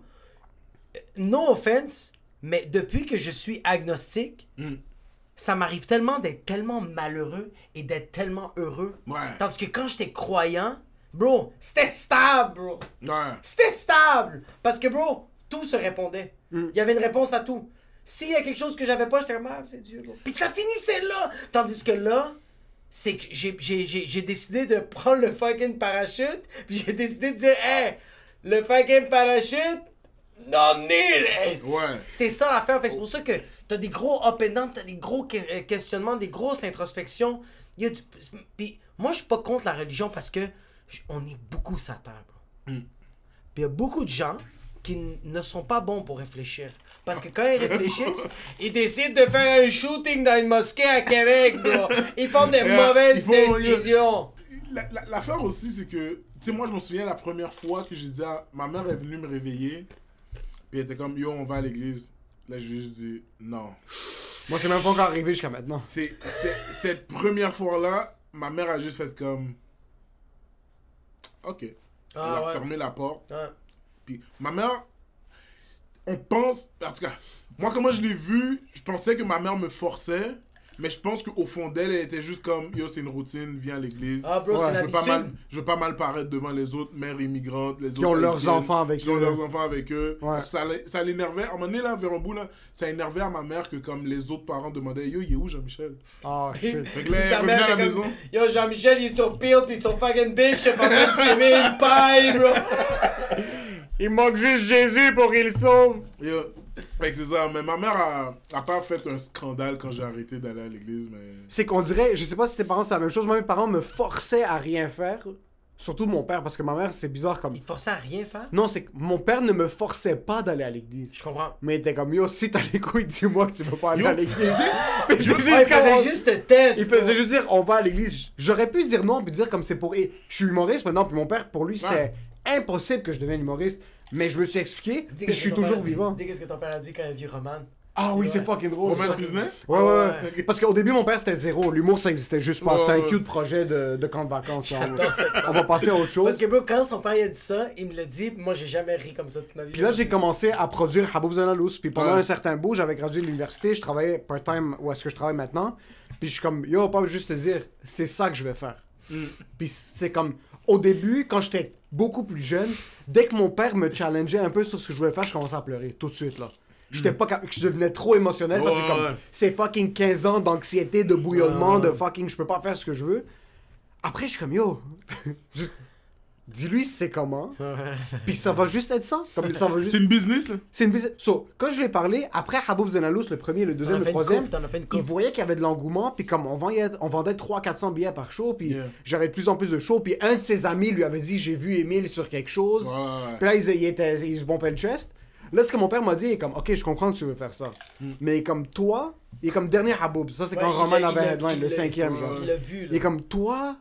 no offense, mais depuis que je suis agnostique, ça m'arrive tellement d'être tellement malheureux et d'être tellement heureux. Ouais. Tandis que quand j'étais croyant, bro, c'était stable, bro. Ouais. C'était stable. Parce que, bro, tout se répondait. Il y avait une réponse à tout. S'il y a quelque chose que j'avais pas, j'étais comme, ah, c'est Dieu, bro. Puis ça finissait là. Tandis que là, c'est que j'ai décidé de prendre le fucking parachute. Puis j'ai décidé de dire, hey, le fucking parachute, non need it. Ouais. C'est ça l'affaire. Fait que c'est pour ça que t'as des gros up and down, t'as des gros questionnements, des grosses introspections. Puis moi, je suis pas contre la religion parce que on est beaucoup sur terre, bro. Puis il y a beaucoup de gens qui ne sont pas bons pour réfléchir. Parce que quand ils réfléchissent, ils décident de faire un shooting dans une mosquée à Québec, bro. Ils font des mauvaises décisions. L'affaire aussi, c'est que, tu sais, moi, je me souviens la première fois que j'ai dit ma mère est venue me réveiller, puis elle était comme, yo, on va à l'église. Là, je lui ai juste dit, non. Moi, c'est même pas encore arrivé jusqu'à maintenant. Cette première fois-là, ma mère a juste fait comme, ok. Elle a fermé la porte. Ouais. Puis ma mère, on pense, en tout cas, moi comment je l'ai vu, je pensais que ma mère me forçait, mais je pense qu'au fond d'elle, elle était juste comme, yo, c'est une routine, viens à l'église. Ah, bro, c'est l'habitude. Je veux pas mal paraître devant les autres mères immigrantes, les autres Qui ont leurs haïtiennes, enfants avec qui ont eux. leurs enfants avec eux. Ouais. Ça l'énervait, à un moment donné, là, vers un bout, là, ça énervait à ma mère que comme les autres parents demandaient, yo, il est où Jean-Michel? Oh, shit. Fait que là, elle Sa revenait mère à la était maison. comme, yo, Jean-Michel, il est sur pile, pis son fucking bitch, est en train de fumer une paille, bro. Il manque juste Jésus pour qu'il sauve. Yo, fait que c'est ça, mais ma mère a pas fait un scandale quand j'ai arrêté d'aller à l'église, mais... C'est qu'on dirait, je sais pas si tes parents c'était la même chose, moi mes parents me forçaient à rien faire. Surtout mon père, parce que ma mère c'est bizarre comme... Il te forçait à rien faire? Non, c'est que mon père ne me forçait pas d'aller à l'église. Je comprends. Mais il était comme, yo, si t'as les couilles, dis-moi que tu veux pas aller Yo, à l'église. tu sais, Mais c'est Ouais, juste il comme- faisait juste te test. Il faisait juste dire, on va à l'église. J'aurais pu dire non, puis dire comme c'est pour... Je suis humoriste maintenant, puis mon père, pour lui, c'était impossible que je devienne humoriste. Mais je me suis expliqué, Dis puis je qu'est-ce suis que ton père toujours a dit. vivant. Dis qu'est-ce que ton père a dit quand il a vu Roman. Ah oui, c'est Ouais. fucking drôle. Romain Frisnet? Ouais, ouais, ouais. Ouais. Parce qu'au début, mon père, c'était zéro. L'humour, ça existait juste pas. Ouais, C'était un ouais. cute projet de camp de vacances. On va passer à autre chose. Parce que, bro, quand son père il a dit ça, il me l'a dit, pis moi j'ai jamais ri comme ça toute ma vie. Puis là, j'ai commencé à produire Haboub Zanalous. Puis pendant Ouais. un certain bout, j'avais gradué de l'université. Je travaillais part-time où est-ce que je travaille maintenant. Puis je suis comme, yo, pas juste te dire, c'est ça que je vais faire. Puis c'est comme, au début, quand j'étais beaucoup plus jeune, dès que mon père me challengeait un peu sur ce que je voulais faire, je commençais à pleurer tout de suite, là. J'étais pas je devenais trop émotionnel parce que Ouais, comme ouais. c'est fucking 15 ans d'anxiété, de bouillonnement, Ouais, ouais. de fucking je peux pas faire ce que je veux. Après, je suis comme, yo, juste dis-lui c'est comment, puis ça va juste être ça. Comme ça va juste... C'est une business, là? C'est une business. So, quand je lui ai parlé, après Haboub Zanalous, le premier, le deuxième, le troisième, T'en as fait une il coupe. voyait qu'il y avait de l'engouement, puis comme on vendait 300-400 billets par show, puis Yeah. j'avais de plus en plus de shows, puis un de ses amis lui avait dit j'ai vu Émile sur quelque chose. Ouais. Puis là, il se pompait le chest. Là, ce que mon père m'a dit, il est comme, ok, je comprends que tu veux faire ça. Mais comme toi, il est comme dernier Haboub. Ça, c'est Ouais, quand Roman il avait l'a- le il l'a- 5e, genre. Il l'a vu, Il est là. comme, toi,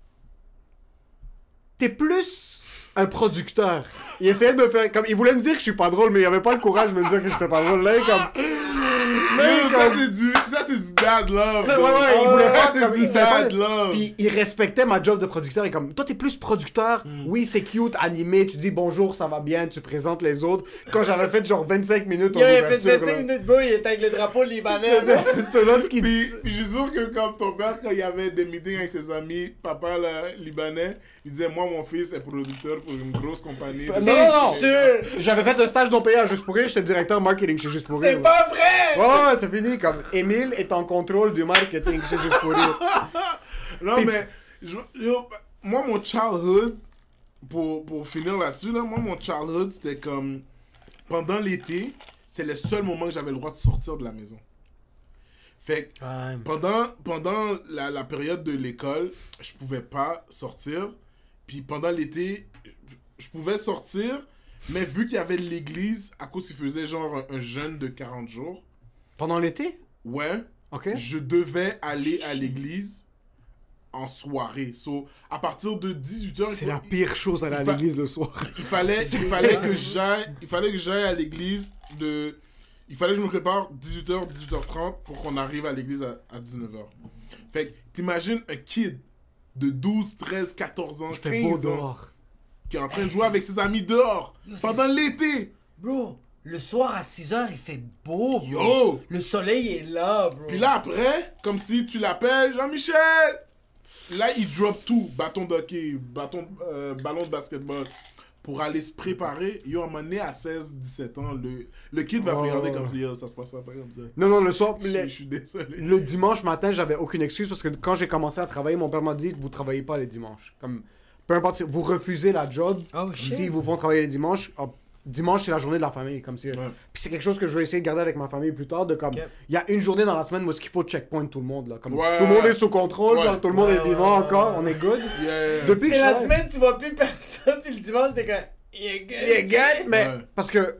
t'es plus un producteur. Il essayait de me faire, comme, il voulait me dire que je suis pas drôle, mais il avait pas le courage de me dire que j'étais pas drôle. Là, il est comme... Yo, ça c'est du dad love. Ouais, bro. il voulait pas, c'est comme, du il savait pas- dad love. Puis il respectait ma job de producteur. Et comme, toi, t'es plus producteur. Oui, c'est cute, animé. Tu dis bonjour, ça va bien. Tu présentes les autres. Quand j'avais fait genre 25 minutes. Yo, il a fait d'ouverture, 25 là. minutes, bro, il était avec le drapeau libanais. là. C'est là ce qu'il Puis, dit. puis je suis sûr que comme ton père, quand il y avait des meetings avec ses amis, papa là, libanais, il disait moi mon fils est producteur pour une grosse compagnie. Non, C'est non. sûr. J'avais fait un stage non payé à Juste pour rire. J'étais directeur marketing chez Juste pour rire. C'est pas vrai. Ouais, c'est fini. Comme Émile est en contrôle du marketing chez Juste pour rire. Non Puis- mais yo, moi mon childhood pour finir là-dessus là, moi mon childhood c'était comme pendant l'été, c'est le seul moment que j'avais le droit de sortir de la maison. Fait que pendant la période de l'école, je pouvais pas sortir. Puis pendant l'été, je pouvais sortir, mais vu qu'il y avait l'église, à cause qu'il faisait genre un jeûne de 40 jours, Pendant l'été? ouais, Ok. je devais aller à l'église en soirée. So, à partir de 18h, C'est la pire chose d'aller à il fa- l'église le soir. il fallait que j'aille à l'église de... Il fallait que je me prépare 18h, 18h30 pour qu'on arrive à l'église à 19h. Fait que t'imagines un kid de 12, 13, 14 ans, Il fait beau 15 ans, dehors. qui est en train de jouer avec ses amis dehors, Yo, c'est- pendant l'été. Bro, le soir à 6h, il fait beau, bro. Yo! Le soleil est là, bro. Puis là après, comme si tu l'appelles, Jean-Michel! Là, il drop tout. Bâton d'hockey, ballon de basketball. Pour aller se préparer. Yo, à un moment donné, à 16, 17 ans, le kid va Oh. regarder comme si yo, ça se passera pas comme ça. Non, le soir. Je suis désolé. Le dimanche matin, j'avais aucune excuse parce que quand j'ai commencé à travailler, mon père m'a dit vous travaillez pas les dimanches. Comme peu importe, si vous refusez la job. Oh, shit. S'ils vous font travailler les dimanches, dimanche c'est la journée de la famille. Comme si. Puis c'est quelque chose que je vais essayer de garder avec ma famille plus tard. De comme, Ok. il y a une journée dans la semaine où il faut checkpoint tout le monde là. Comme Ouais. tout le monde est sous contrôle, Ouais. genre tout le monde Ouais, est vivant ouais, encore, ouais. on est good. Yeah. Depuis que C'est je la travaille- semaine, tu vois plus personne, puis le dimanche, t'es comme... Yeah, good. Yeah, good, mais Ouais. parce que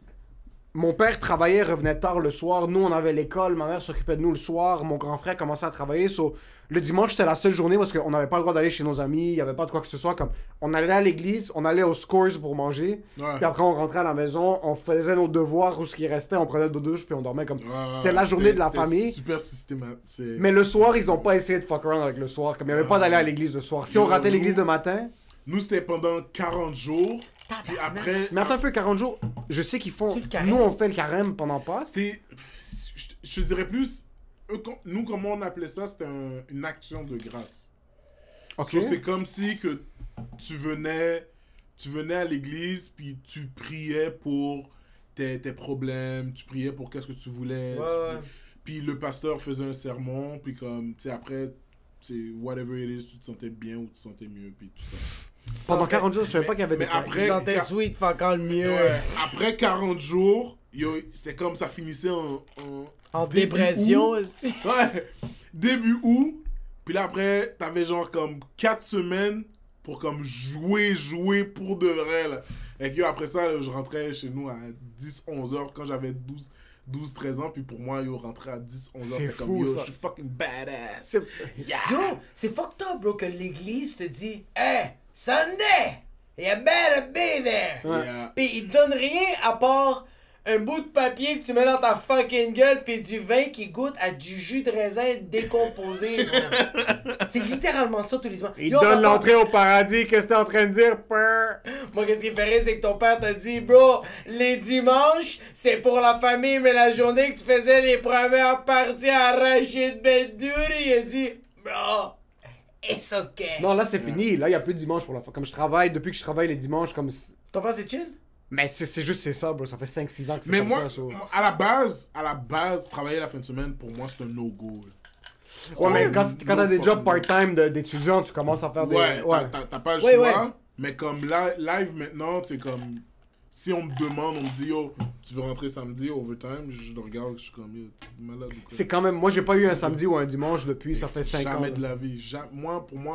mon père travaillait, revenait tard le soir. Nous, on avait l'école. Ma mère s'occupait de nous le soir. Mon grand frère commençait à travailler. Le dimanche, c'était la seule journée parce qu'on n'avait pas le droit d'aller chez nos amis. Il n'y avait pas de quoi que ce soit. Comme, on allait à l'église, on allait aux Scores pour manger. Ouais. Puis après, on rentrait à la maison. On faisait nos devoirs ou ce qui restait. On prenait nos douches. Puis on dormait comme. Ouais, C'était la journée de la c'était famille. Super systématique. Mais le soir, ils n'ont pas essayé de fuck around avec le soir. Comme il n'y avait pas d'aller à l'église le soir. Si on ratait l'église le matin. Nous, c'était pendant 40 jours. Puis après, Mais attends un peu, 40 jours. Je sais qu'ils font. C'est le carême. Nous, on fait le carême pendant Pâques. c'est... Je te dirais plus... Nous, comment on appelait ça, c'était une action de grâce. Ok. So, c'est comme si que tu venais à l'église, puis tu priais pour tes problèmes, tu priais pour qu'est-ce que tu voulais. Ouais. Puis le pasteur faisait un sermon, puis comme, tu sais, après, c'est whatever it is, tu te sentais bien ou tu te sentais mieux, puis tout ça. Pendant 40 jours, je savais pas qu'il y avait mais des après- Tu sentais sweet, fait encore le mieux. Ouais. Après 40 jours, c'est comme ça finissait En début dépression, août. Ouais, début août. Puis là, après, t'avais genre comme 4 semaines pour comme jouer pour de vrai, là. Et que après ça, là, je rentrais chez nous à 10-11 heures quand j'avais 12-13 ans. Puis pour moi, rentrer à 10-11 heures, C'est c'était fou, comme, yo, ça. je suis fucking badass. C'est- Yeah. Yo, c'est fucked up, bro, que l'église te dit « Hey, Sunday, you better be there! Yeah. Puis ils te donnent rien à part un bout de papier que tu mets dans ta fucking gueule puis du vin qui goûte à du jus de raisin décomposé, bro. C'est littéralement ça tous les dimanches. Il Yo, donne parce que- l'entrée au paradis, qu'est-ce que t'es en train de dire? Peur. Moi, qu'est-ce qui me fait rire, c'est que ton père t'a dit, bro, les dimanches, c'est pour la famille, mais la journée que tu faisais les premières parties à Rachid Bendouri, il a dit, bro, it's okay. Non, là, c'est fini. Là, il n'y a plus de dimanche pour la fois. Comme je travaille, depuis que je travaille les dimanches, comme... Ton père, c'est chill? Mais c'est juste, c'est ça, bro. Ça fait 5-6 ans que c'est Mais comme moi, ça. so. à la base, travailler la fin de semaine, pour moi, c'est un no-go. là. Ouais, mais quand t'as des no jobs fucking part-time d'étudiants, tu commences à faire des... Ouais, t'as pas le Ouais, choix. ouais. Mais comme live maintenant, c'est comme... Si on me demande, on me dit, yo, tu veux rentrer samedi, overtime, je le regarde, je suis comme, yo, t'es malade ou quoi? C'est quand même... Moi, j'ai pas eu un samedi ou un dimanche depuis, ça fait 5 ans. Jamais là. de la vie. Pour moi,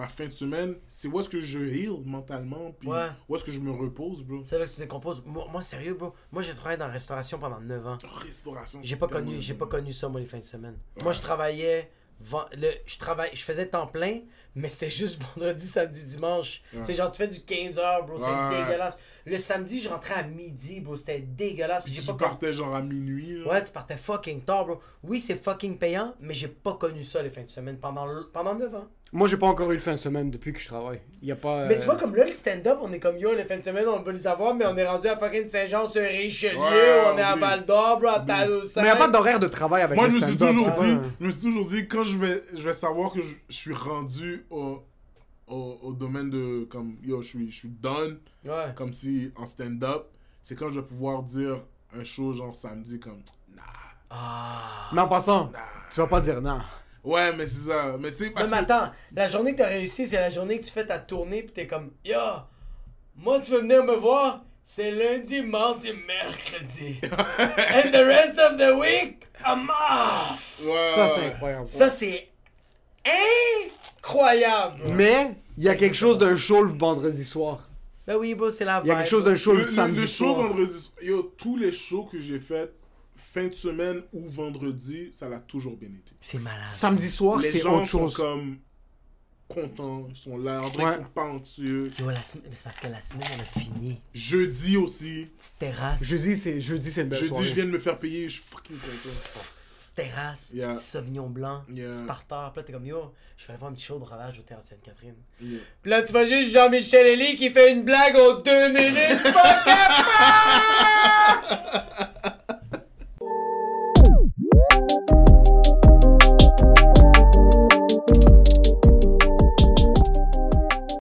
ma fin de semaine, c'est où est-ce que je heal mentalement, puis Ouais. où est-ce que je me repose, bro. C'est là que tu décomposes. Moi, sérieux, bro. Moi, j'ai travaillé dans la restauration pendant 9 ans. Restauration. J'ai pas c'est tellement connu ça, moi, les fins de semaine. Moi, je travaillais... je faisais temps plein, mais c'était juste vendredi, samedi, dimanche. Ouais. C'est genre, tu fais du 15h, bro, c'est Ouais. dégueulasse. Le samedi, je rentrais à midi, bro, c'était dégueulasse. Puis J'ai tu pas partais genre à minuit. Là. Ouais, tu partais fucking tard, bro. Oui, c'est fucking payant, mais j'ai pas connu ça les fins de semaine pendant 9 ans. Moi, j'ai pas encore eu le fin de semaine depuis que je travaille. Y a pas. Mais tu vois, comme là, le stand-up, on est comme yo, les fins de semaine, on va les avoir, mais on est rendu à fucking Saint-Jean-sur-Richelieu, Ouais, on est à oui. Val-d'Or, bro, à Tadoussac. Mais y a pas d'horaire de travail avec Moi, le je me suis stand-up. toujours c'est dit, pas- je me suis toujours dit, quand je vais savoir que je suis rendu au domaine de, comme, yo, je suis done, Ouais. comme si en stand-up, c'est quand je vais pouvoir dire un show genre samedi comme, nah, Ah. Mais en passant, tu vas pas dire non. ouais, mais c'est ça, mais tu sais, Non, parce mais que, attends, la journée que t'as réussi, c'est la journée que tu fais ta tournée, pis t'es comme, yo, moi, tu veux venir me voir? C'est lundi, mardi, mercredi. And the rest of the week, I'm off. ouais, Ça, c'est incroyable. Ça, c'est incroyable. Mais il y a quelque chose d'un show le vendredi soir. Ben oui, bro, c'est la vibe. Il y a quelque chose d'un show le le samedi show soir. vendredi, yo, tous les shows que j'ai fait, fin de semaine ou vendredi, ça l'a toujours bien été. C'est malade. Samedi soir, Les c'est gens autre sont chose. comme contents, ils sont là, on dirait Ouais. qu'ils sont pas anxieux. Yo, c'est parce que la semaine, elle a fini. Jeudi aussi. Petite terrasse. Jeudi, c'est une belle Jeudi, soirée. je viens de me faire payer, je suis fucking content. Petite terrasse. Yeah. Petit sauvignon blanc. Yeah. Petit tartare. Puis là, t'es comme, yo, je vais aller voir un petit show de rodage au théâtre Sainte-Catherine. Yeah. Puis là, tu vois juste Jean-Michel Elie qui fait une blague aux 2 minutes. Fuck up!